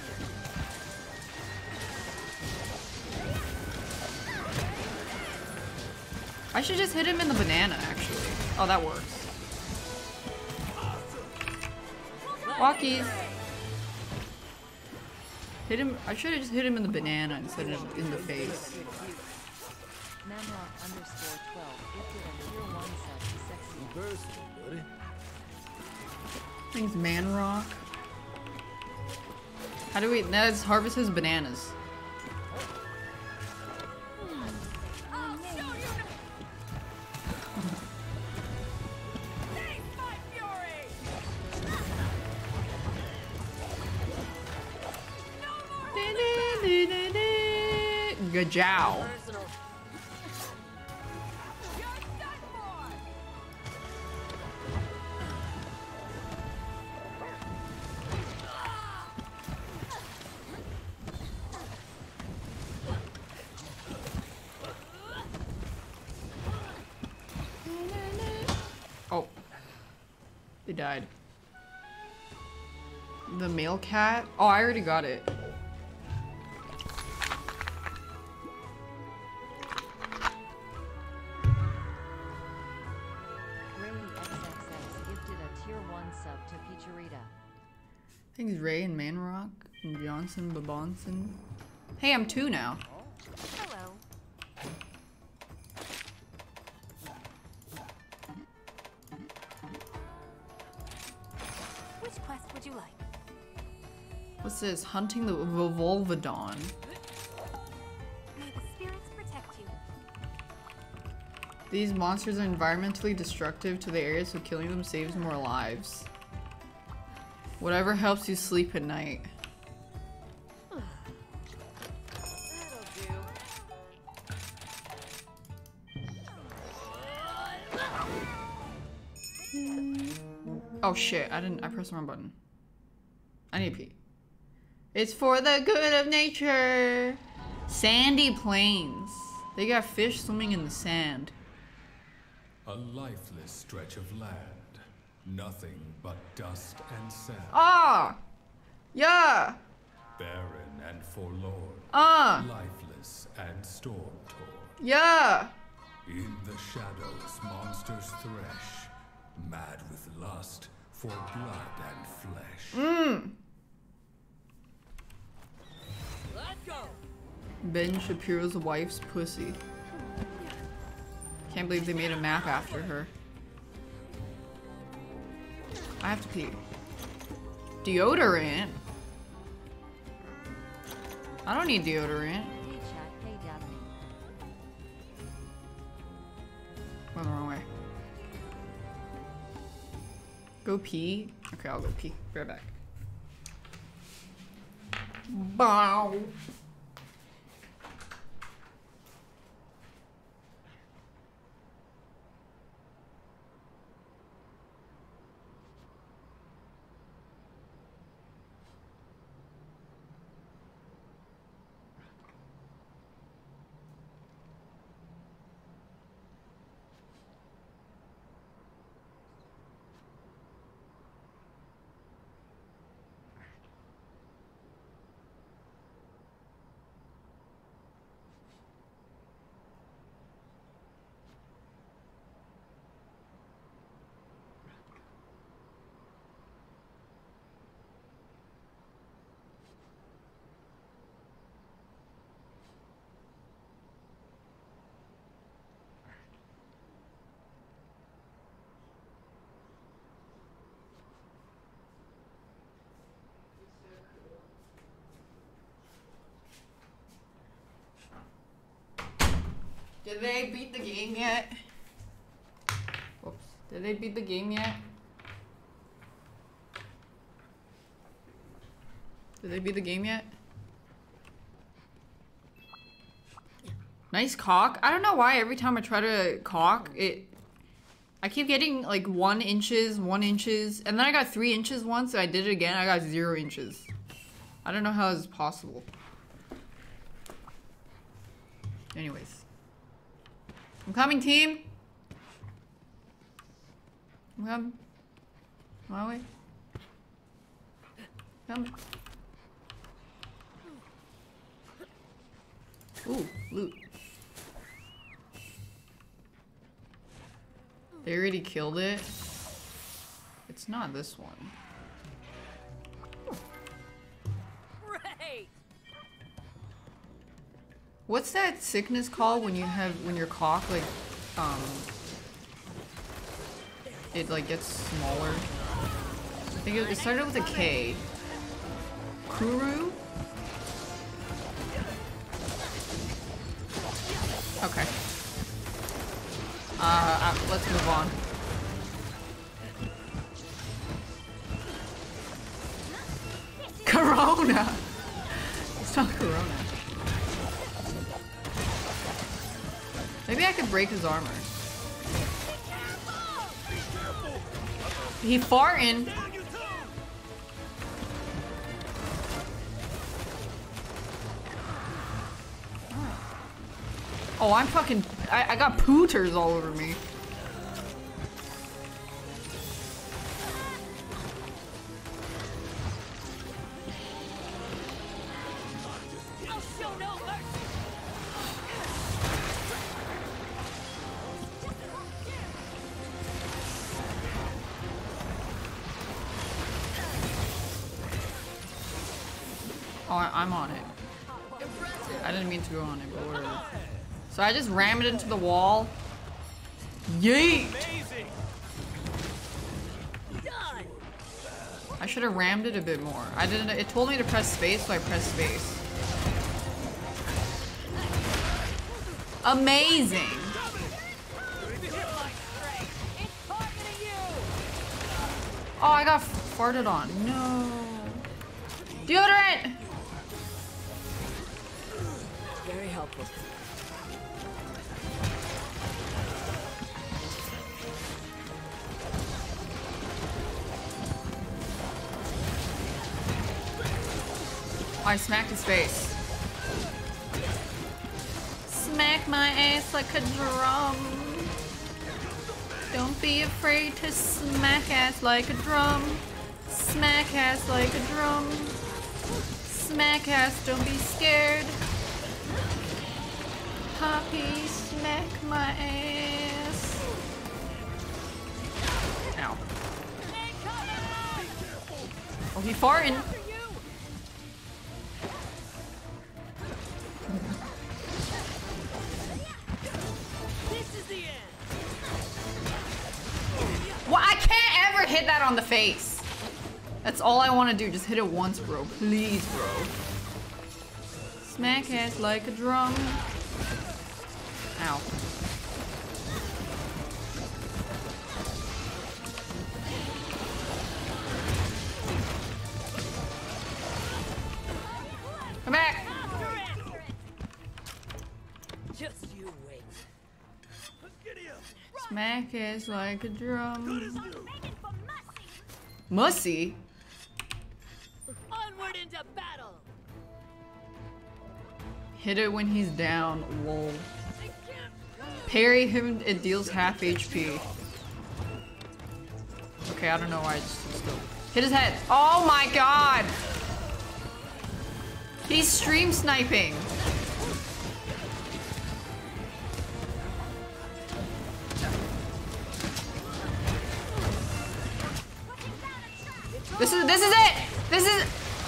I should just hit him in the banana, actually. Oh, that works. Walkies. Hit him. I should have just hit him in the banana instead of in the face. Manrock underscore twelve gifted a tier one sub to Sexy. Bursting, buddy. Thanks, Manrock. How do we? Let's harvest his bananas. I'll show you. Face my fury. Gajow. Personal. You're done for. Oh. They died. The male cat? Oh, I already got it. Rayleigh X X X gifted a tier one sub to Pizzeria. Thanks, Ray and Manrock and Johnson Babonson. Hey, I'm two now. Hello. Which quest would you like? What's this? Hunting the Volvodon. May the spirits protect you. These monsters are environmentally destructive to the area, so killing them saves more lives. Whatever helps you sleep at night. That'll do. Oh shit, I didn't- I pressed the wrong button. I need to pee. It's for the good of nature! Sandy plains. They got fish swimming in the sand. A lifeless stretch of land. Nothing but dust and sand. Ah! Yeah! Barren and forlorn. Ah! Lifeless and storm-torn. Yeah! In the shadows, monsters thresh. Mad with lust for blood and flesh. Mmm! Let's go. Ben Shapiro's wife's pussy. Can't believe they made a map after her. I have to pee. Deodorant? I don't need deodorant. D chat hey Daphne. Went the wrong way. Go pee? Okay, I'll go pee. Be right back. Bow. Did they beat the game yet? Oops. Did they beat the game yet? Did they beat the game yet? Nice cock. I don't know why every time I try to cock, it... I keep getting like one inches, one inches, and then I got three inches once, and I did it again, I got zero inches. I don't know how this is possible. Anyways. I'm coming, team! I'm coming. My way. Coming. Ooh, loot. They already killed it. It's not this one. Great. What's that sickness called when you have when your cock like um it like gets smaller? I think it, it started with a K. Kuru? Okay. Uh, uh, let's move on. Corona! It's not Corona. Maybe I could break his armor. He farting. Oh, I'm fucking- I, I got pooters all over me. I'll show no mercy. Oh, I, I'm on it. I didn't mean to go on it, but whatever. So I just rammed it into the wall. Yeet! Done. I should have rammed it a bit more. I didn't- it told me to press space, so I pressed space. Amazing! Oh, I got farted on. No. Deodorant! Very helpful. I smacked his face. Smack my ass like a drum. Don't be afraid to smack ass like a drum. Smack ass like a drum. Smack ass, don't be scared. Poppy, smack my ass. Ow. Oh, he farting. Well, I can't ever hit that on the face. That's all I want to do. Just hit it once, bro. Please, bro. Smack ass like a drum. Ow. Come back. Just you wait. Smack ass like a drum. Mussy? Onward into battle. Hit it when he's down. Lol. Parry him, it deals half H P. Okay, I don't know why I just stood still. Hit his head. Oh my god! He's stream sniping. This is this is it. This is.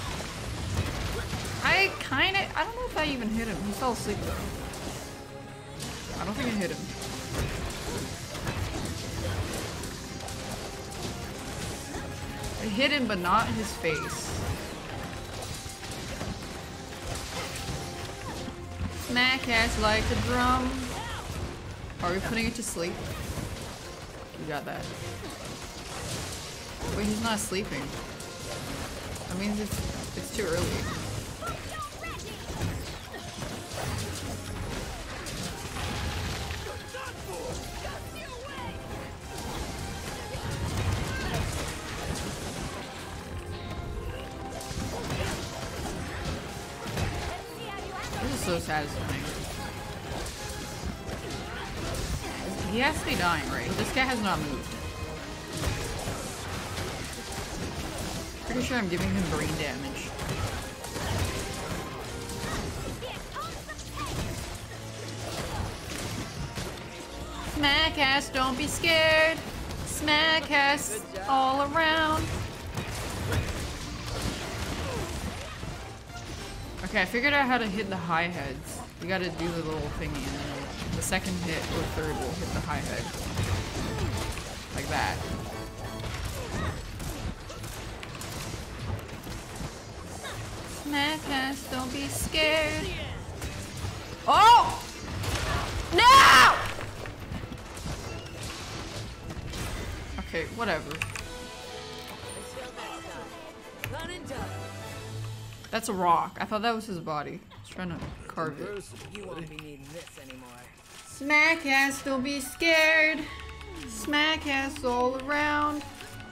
I kind of. I don't know if I even hit him. He fell asleep though. I don't think I hit him. I hit him, but not his face. Smack ass like a drum. Are we putting it to sleep? We got that. Wait, he's not sleeping. That means it's, it's too early. This is so satisfying. He has to be dying, right? This guy has not moved. Pretty sure I'm giving him brain damage. Smack ass, don't be scared. Smack ass all around. Okay, I figured out how to hit the high heads. You gotta do the little thingy and then the second hit or third will hit the high head. Like that. Smack ass, don't be scared. Oh! No! Okay, whatever. That's a rock. I thought that was his body. I was trying to carve it. You won't be needing this anymore. Smack ass, don't be scared. Smack ass all around.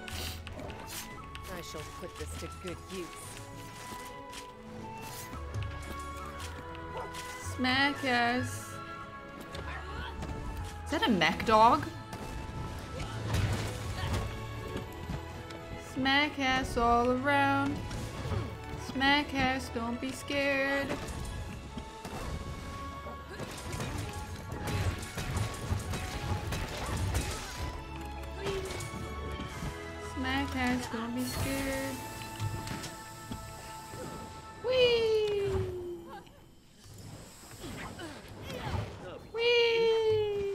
I shall put this to good use. Smack ass. Is that a mech dog? Smack ass all around. Smack ass, don't be scared. Smack ass, don't be scared. Whee! Whee!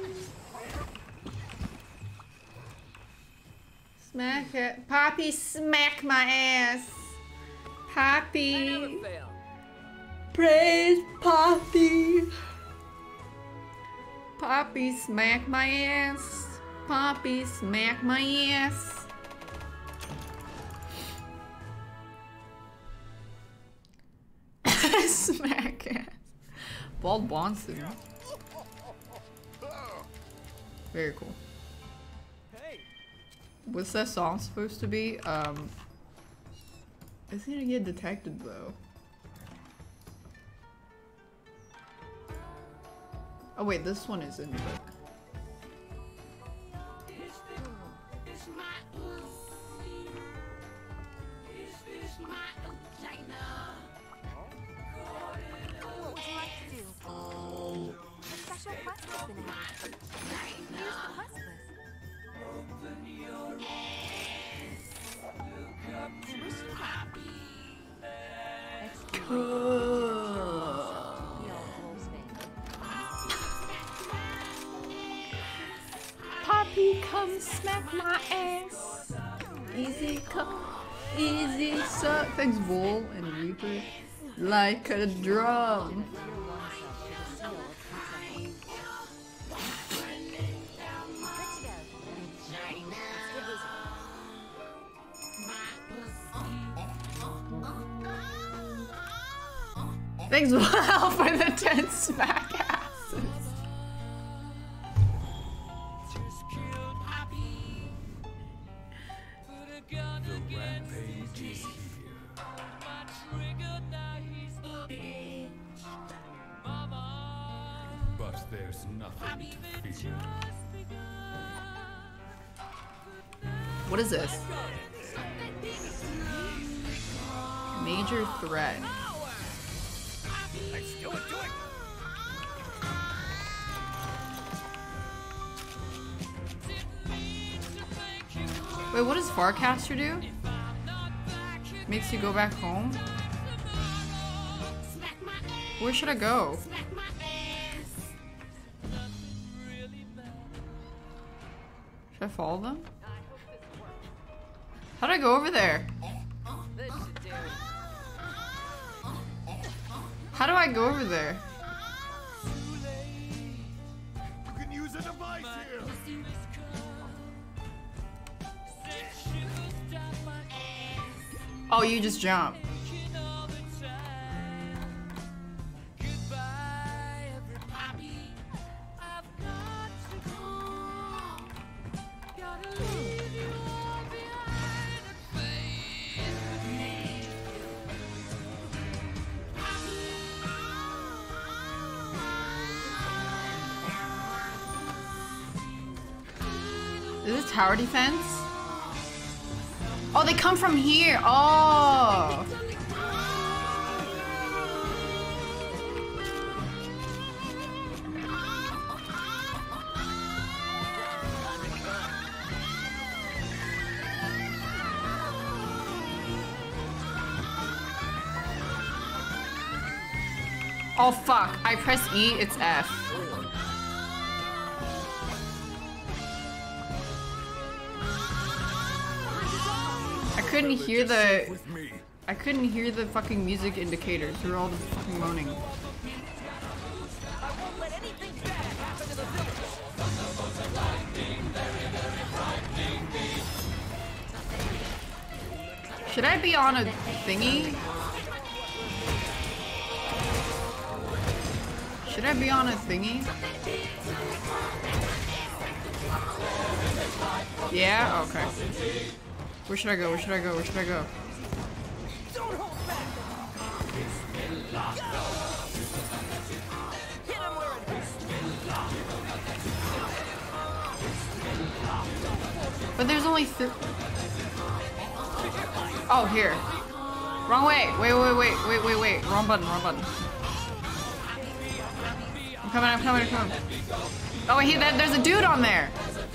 Smack it. Poppy, smack my ass. Poppy. Praise Poppy. Poppy, smack my ass. Poppy, smack my ass. Smack ass. Bald Bonson. Very cool. What's that song supposed to be? Um, it's gonna get detected though. Oh wait, this one is in the book. What would you like to do? A special quest has been added. Here's the quest list. Poppy, come smack my ass. Easy come, easy suck. Thanks, Bull and Reaper. Like a drum. Thanks, Will, for the ten smack asses. The rampage is here. But there's nothing to fear. What is this? Major threat. Let's do it, do it. Wait, what does Farcaster do? Makes you go back home? Where should I go? Should I follow them? How do I go over there? This should do. How do I go over there? You can use a device here. Oh, you just jump. Is this tower defense? Oh, they come from here. Oh. Oh fuck, I press E, it's F. I couldn't hear the I couldn't hear the fucking music indicators through all the fucking moaning. Should I be on a thingy? Should I be on a thingy? Yeah? Okay. Where should I go? Where should I go? Where should I go? But there's only th- Oh, here. Wrong way. Wait, wait, wait, wait, wait, wait. Wrong button, wrong button. I'm coming, I'm coming, I'm coming. Oh, wait, that, there's a dude on there.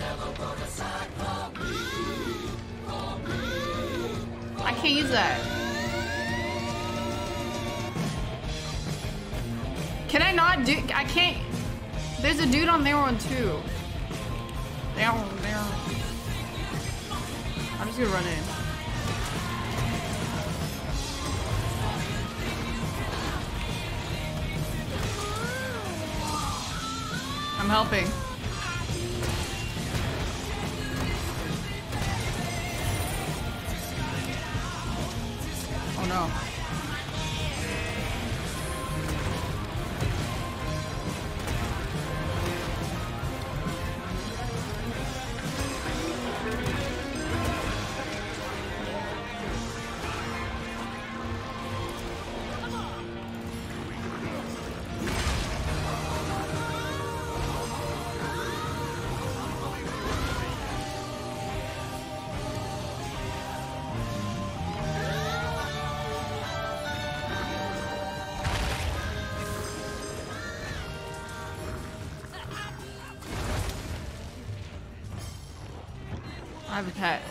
I can't use that. Can I not do? I can't. There's a dude on there one too. Down, down. I'm just gonna run in. I'm helping. Oh no. I have a pet.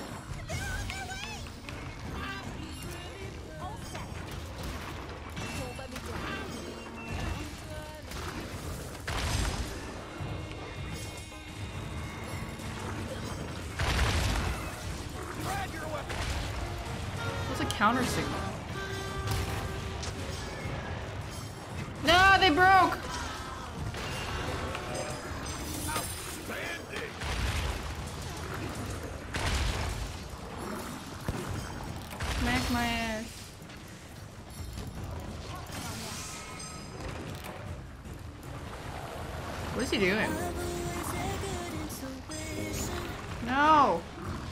What's a counter signal? No, they broke! Smack my ass. What is he doing? No!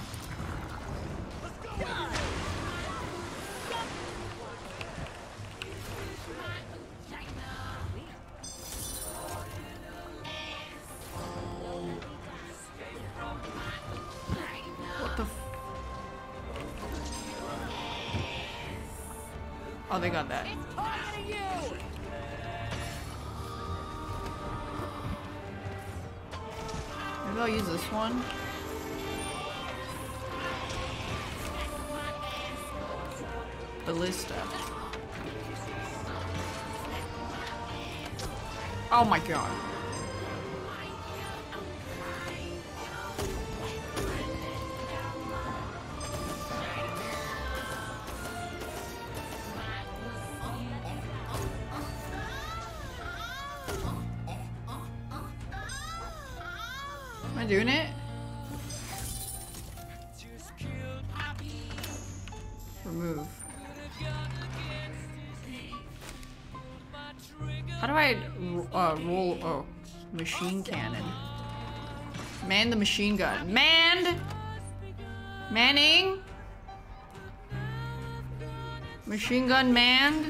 What the f- Oh, they got that. Maybe I'll use this one. Ballista. Oh my god. Am I doing it? Remove. How do I uh, roll? Oh, machine cannon. Man the machine gun. Manned! Manning? Machine gun manned?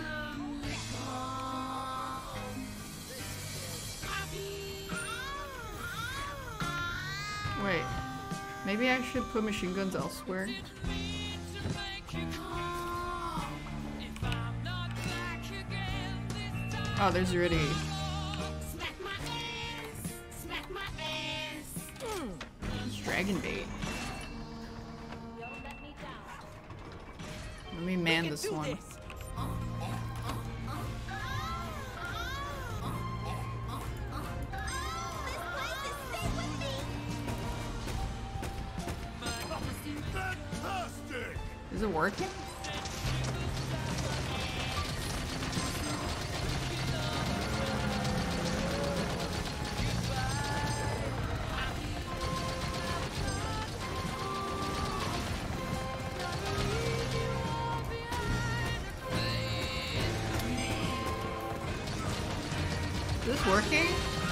Wait. Maybe I should put machine guns elsewhere? Oh, there's already... It's dragon bait. Let me man this one. Is it working? this working?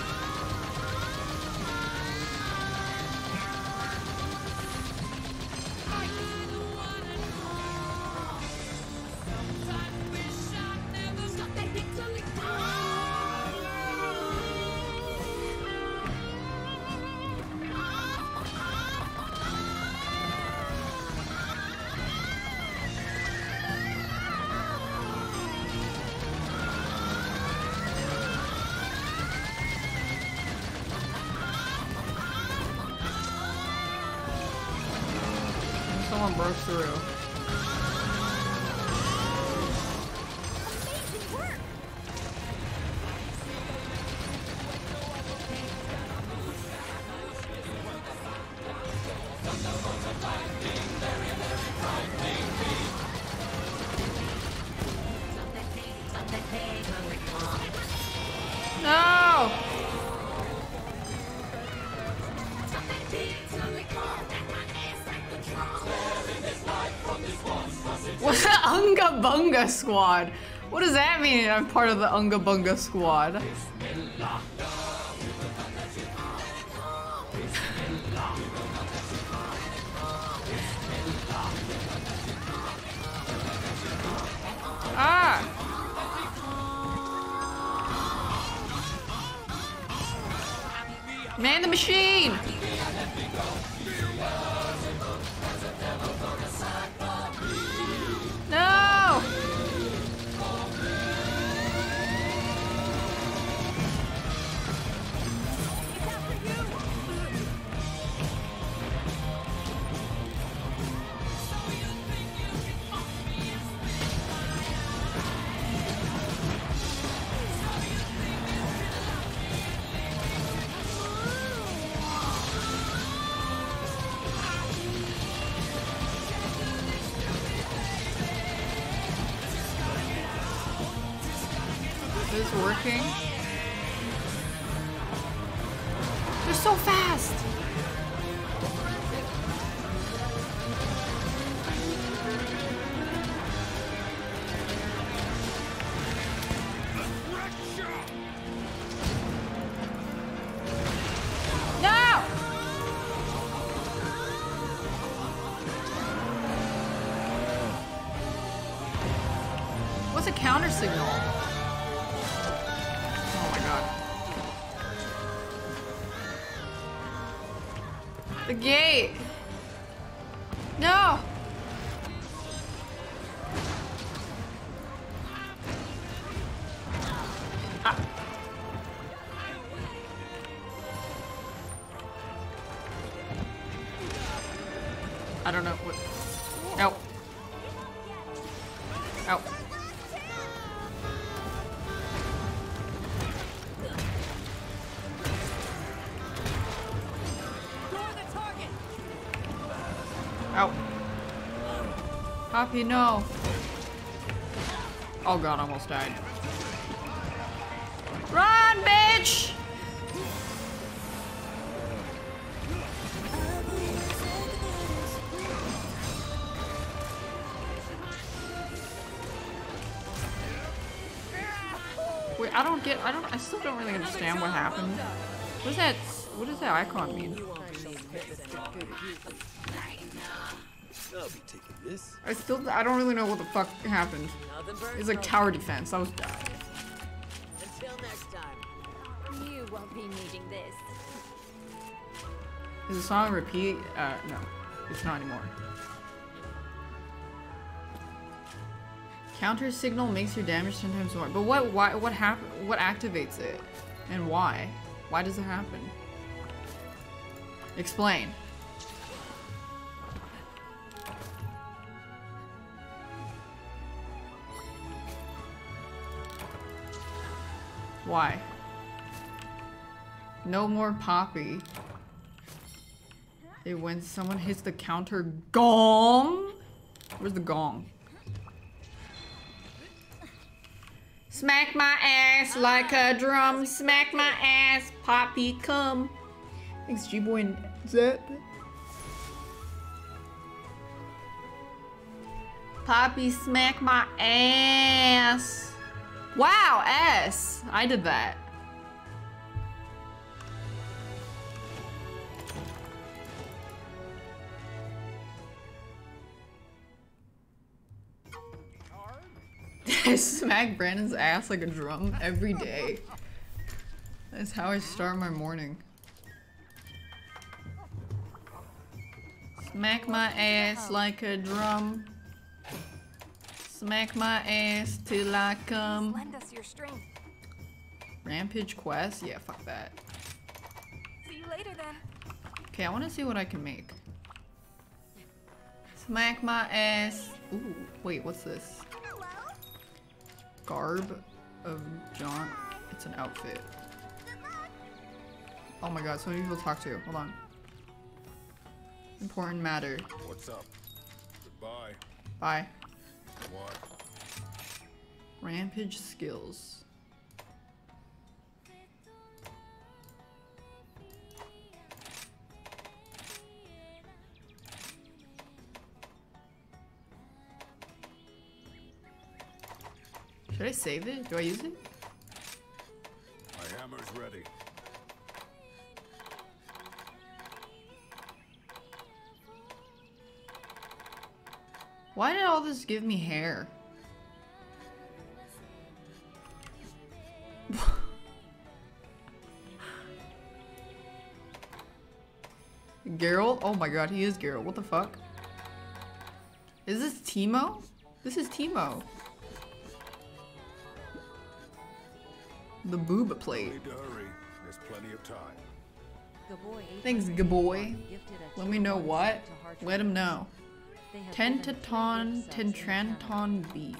Someone broke through. Amazing work! No! What's the Unga Bunga Squad? What does that mean? I'm part of the Unga Bunga Squad. Ah! Man the machine! No! Is this working? They're so fast! No! What's a counter signal? Oh my god. The gate! No! Ah. I don't know what. No. Ow. Ow. Poppy, no. Oh god, I almost died. Run, bitch! Wait, I don't get, I don't, I still don't really understand what happened. What does that, what does that icon mean? I'll be taking this. I still, I don't really know what the fuck happened. It's like tower defense, I was dying. Until next time. You won't be needing this. Is the song repeat? Uh, no. It's not anymore. Counter signal makes your damage ten times more. But what, why, what happen, what activates it? And why? Why does it happen? Explain. Why? No more Poppy. It when someone hits the counter gong. Where's the gong? Smack my ass like a drum. Smack my ass, Poppy, come. Thanks, G-Boy and Zet. Poppy, smack my ass. Wow, S. I did that. I smack Brandon's ass like a drum every day. That's how I start my morning. Smack my ass like a drum. Smack my ass till I come. Lend us your strength. Rampage quest? Yeah, fuck that. See you later then. Okay, I want to see what I can make. Smack my ass. Ooh, wait, what's this? Hello. Garb of John. It's an outfit. Oh my god, so many people to talk to. Hold on. Important matter. What's up? Goodbye. Bye. What? Rampage skills. Should I save it? Do I use it? My hammer's ready. Why did all this give me hair? Geralt? Oh my god, he is Geralt. What the fuck? Is this Teemo? This is Teemo. The booba plate. Need to hurry. There's plenty of time. Thanks, Gaboy. Let me know what? Let him know. Tentaton, Tentranton Beak.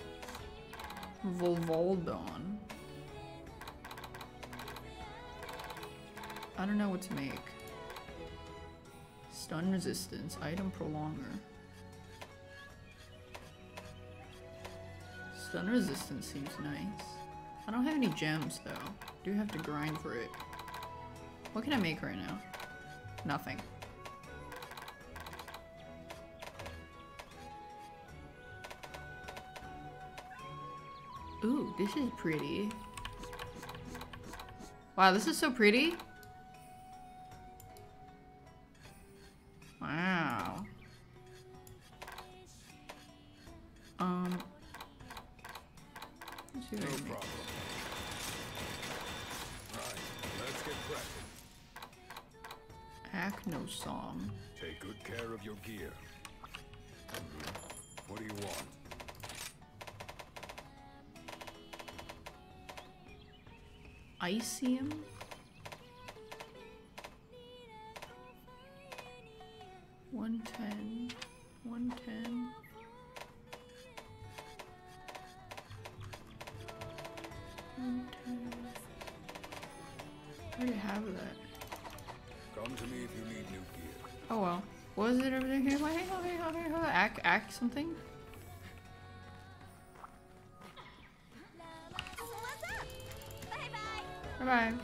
Volvoldon. I don't know what to make. Stun resistance, item prolonger. Stun resistance seems nice. I don't have any gems though. Do have to grind for it. What can I make right now? Nothing. Ooh, this is pretty. Wow, this is so pretty. Wow. Um. Let's see what I No can make. problem. Right, let's get cracking. Acnosome. Take good care of your gear. What do you want? Icium? one ten. one ten. one ten. I already have that. Come to me if you need new gear. Oh well. What is it over there? Here, wait, hold here, hold here, hold here. Act, act something? Bye bye.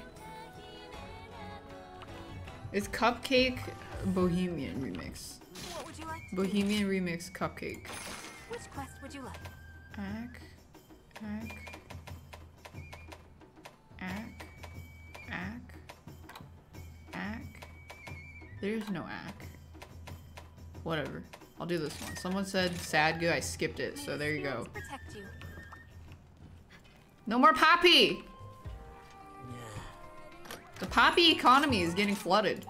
It's Cupcake Bohemian Remix. What would you like to Bohemian Remix Cupcake. do? Which quest would you like? Ack. Ack. Ack. Ack. Ack. There's no ack. Whatever. I'll do this one. Someone said sad good. I skipped it, so there you go. Protect you. No more Poppy! The Poppy economy is getting flooded.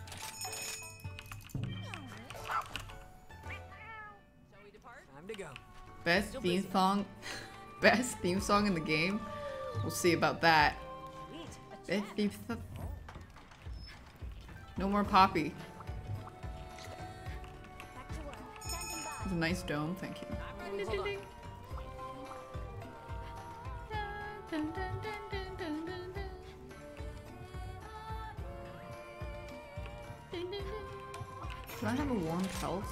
Time to go. Best theme song, best theme song in the game. We'll see about that. Best theme song. No more Poppy. Back to work. Standing by. It's a nice dome. Thank you. Hold on. Do I have a warm pelt?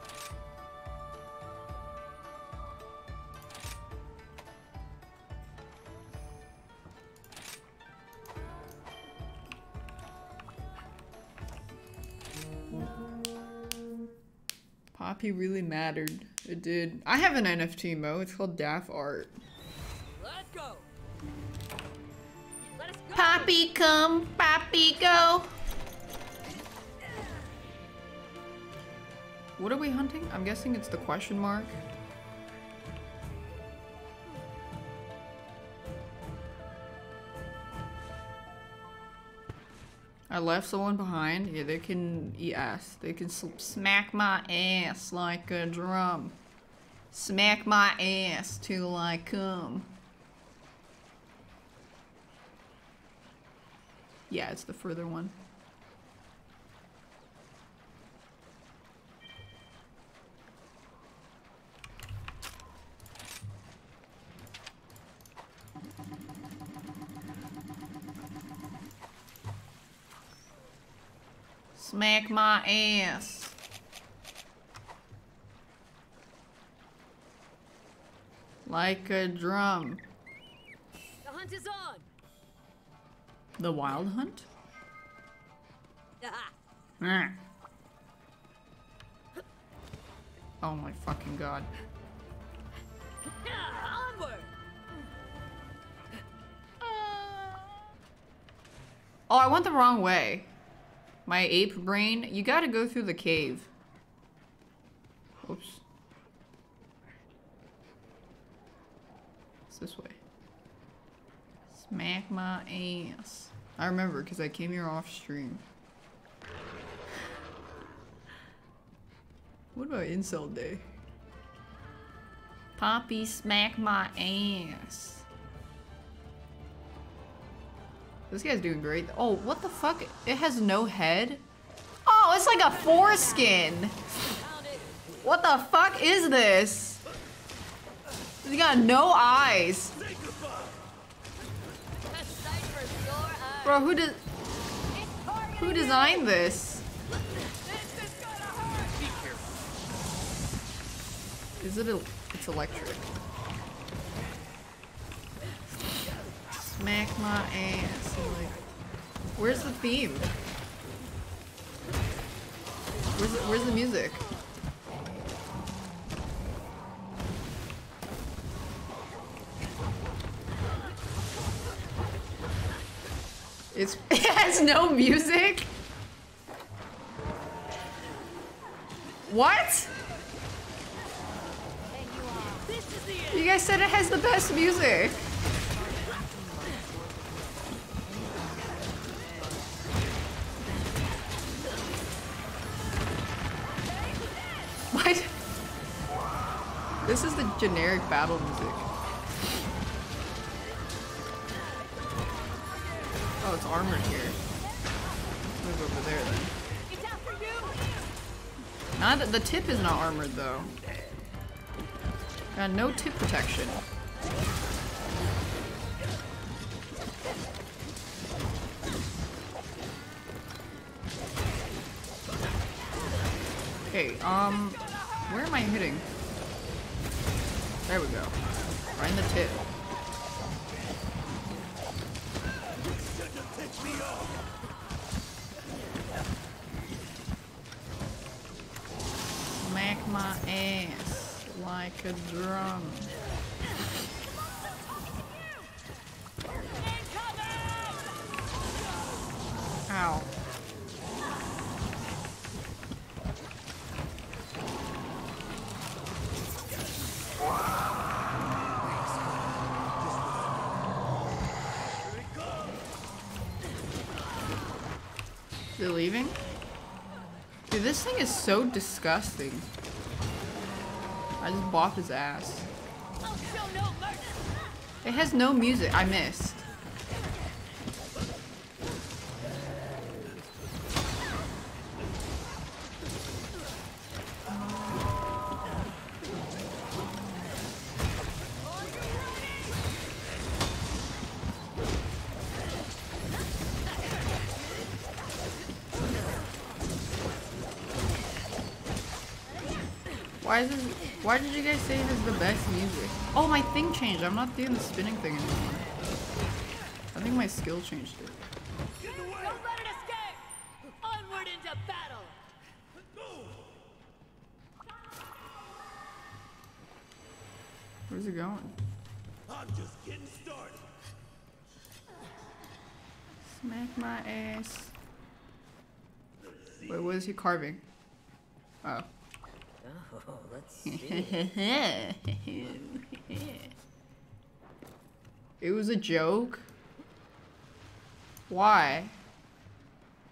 Poppy really mattered. It did. I have an N F T mo. It's called Daft Art. Let's go. Let us go. Poppy come, Poppy go. What are we hunting? I'm guessing it's the question mark. I left someone behind. Yeah, they can eat ass. They can sl smack my ass like a drum. Smack my ass till I come. Yeah, it's the further one. Smack my ass. Like a drum. The hunt is on. The Wild Hunt? Ah, Ah. Oh my fucking god. onward. Oh, I went the wrong way. My ape brain, you gotta go through the cave. Oops. It's this way. Smack my ass. I remember because I came here off stream. What about Incel Day? Poppy, smack my ass. This guy's doing great. Oh, what the fuck? It has no head? Oh, it's like a foreskin. What the fuck is this? He got no eyes. Bro, who did who designed this? Is it a it's electric. Smack my ass. I'm like, where's the theme? Where's the, where's the music? It's it has no music? What? You guys said it has the best music. What? This is the generic battle music. Oh, it's armored here. Move over there then. Not that the tip is not armored though. Got no tip protection. Okay, um, where am I hitting? There we go. Right in the tip. Smack my ass like a drum. Ow. They're leaving? Dude, this thing is so disgusting. I just bopped his ass. It has no music. I missed. Why is this, why did you guys say this is the best music? Oh, my thing changed. I'm not doing the spinning thing anymore. I think my skill changed it. Don't let it escape! Onward into battle! Where's it going? I'm just getting started. Smack my ass. Wait, what is he carving? Oh. Oh, let's see. It was a joke? Why?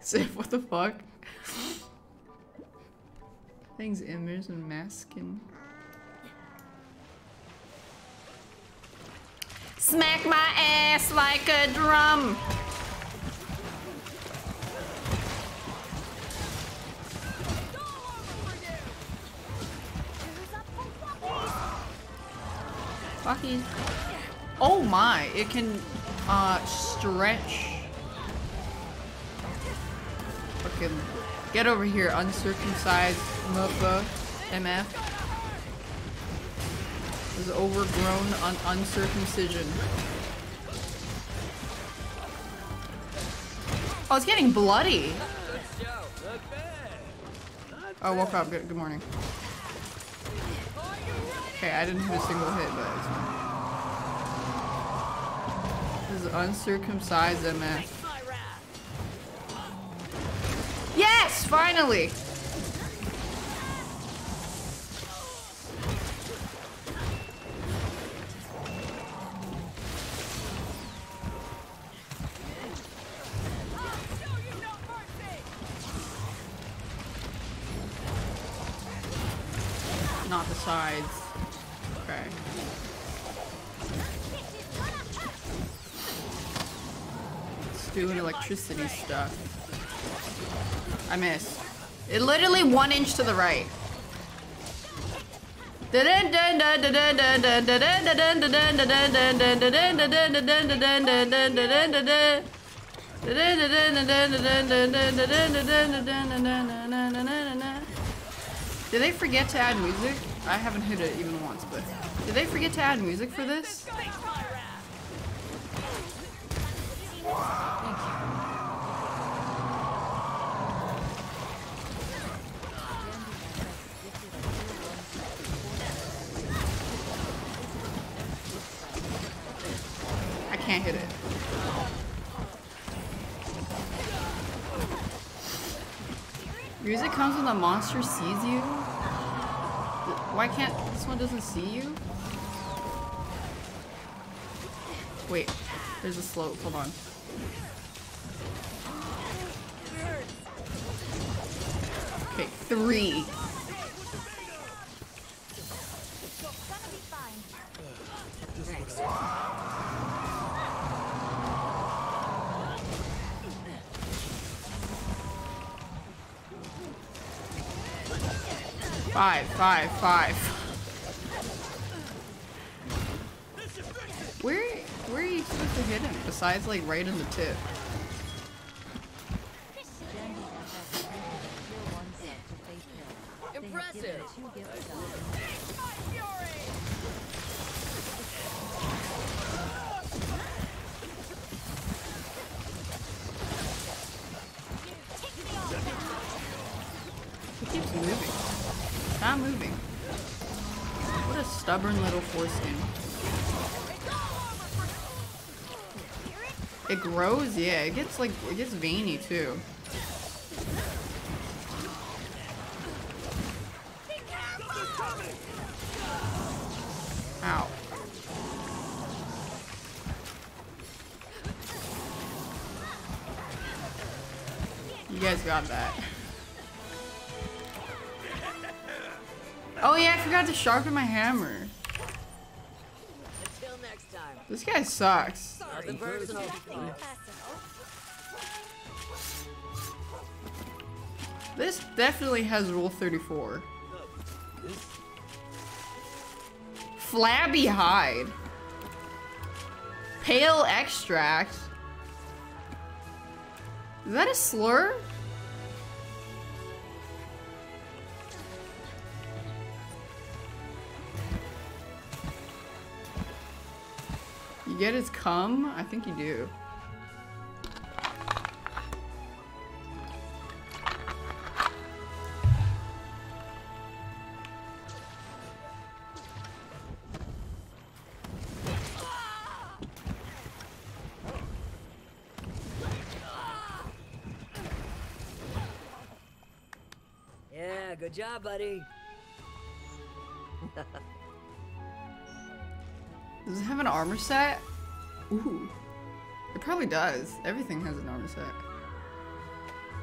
Sif, what the fuck? Things, images, and masking. Smack my ass like a drum. Fucky. Oh my, it can uh stretch. Fucking get over here, uncircumcised mofo. M F. This is overgrown un uncircumcision. Oh, it's getting bloody. Oh, woke up. Good, good morning. Okay, I didn't hit a single hit, but it's fine. This is uncircumcised M F. Yes! Finally! Not the sides. Okay. Let's do an electricity stuff. I missed. It literally one inch to the right. Did they forget to add music? I haven't hit it even once, but did they forget to add music for this? I can't hit it. Music comes when the monster sees you? Why can't this one doesn't see you? Wait, there's a slope, hold on. Okay, three. Five, five, five. Where, where are you supposed to hit him? Besides, like, right in the tip. Impressive. He keeps moving. Stop moving. What a stubborn little foreskin. It grows? Yeah, it gets like, it gets veiny too. Ow. You guys got that. Oh yeah, I forgot to sharpen my hammer. Until next time. This guy sucks. Nothing personal. This definitely has rule thirty-four. Flabby hide. Pale extract. Is that a slur? You get his cum? I think you do. Yeah, good job, buddy. Does it have an armor set? Ooh. It probably does. Everything has an armor set.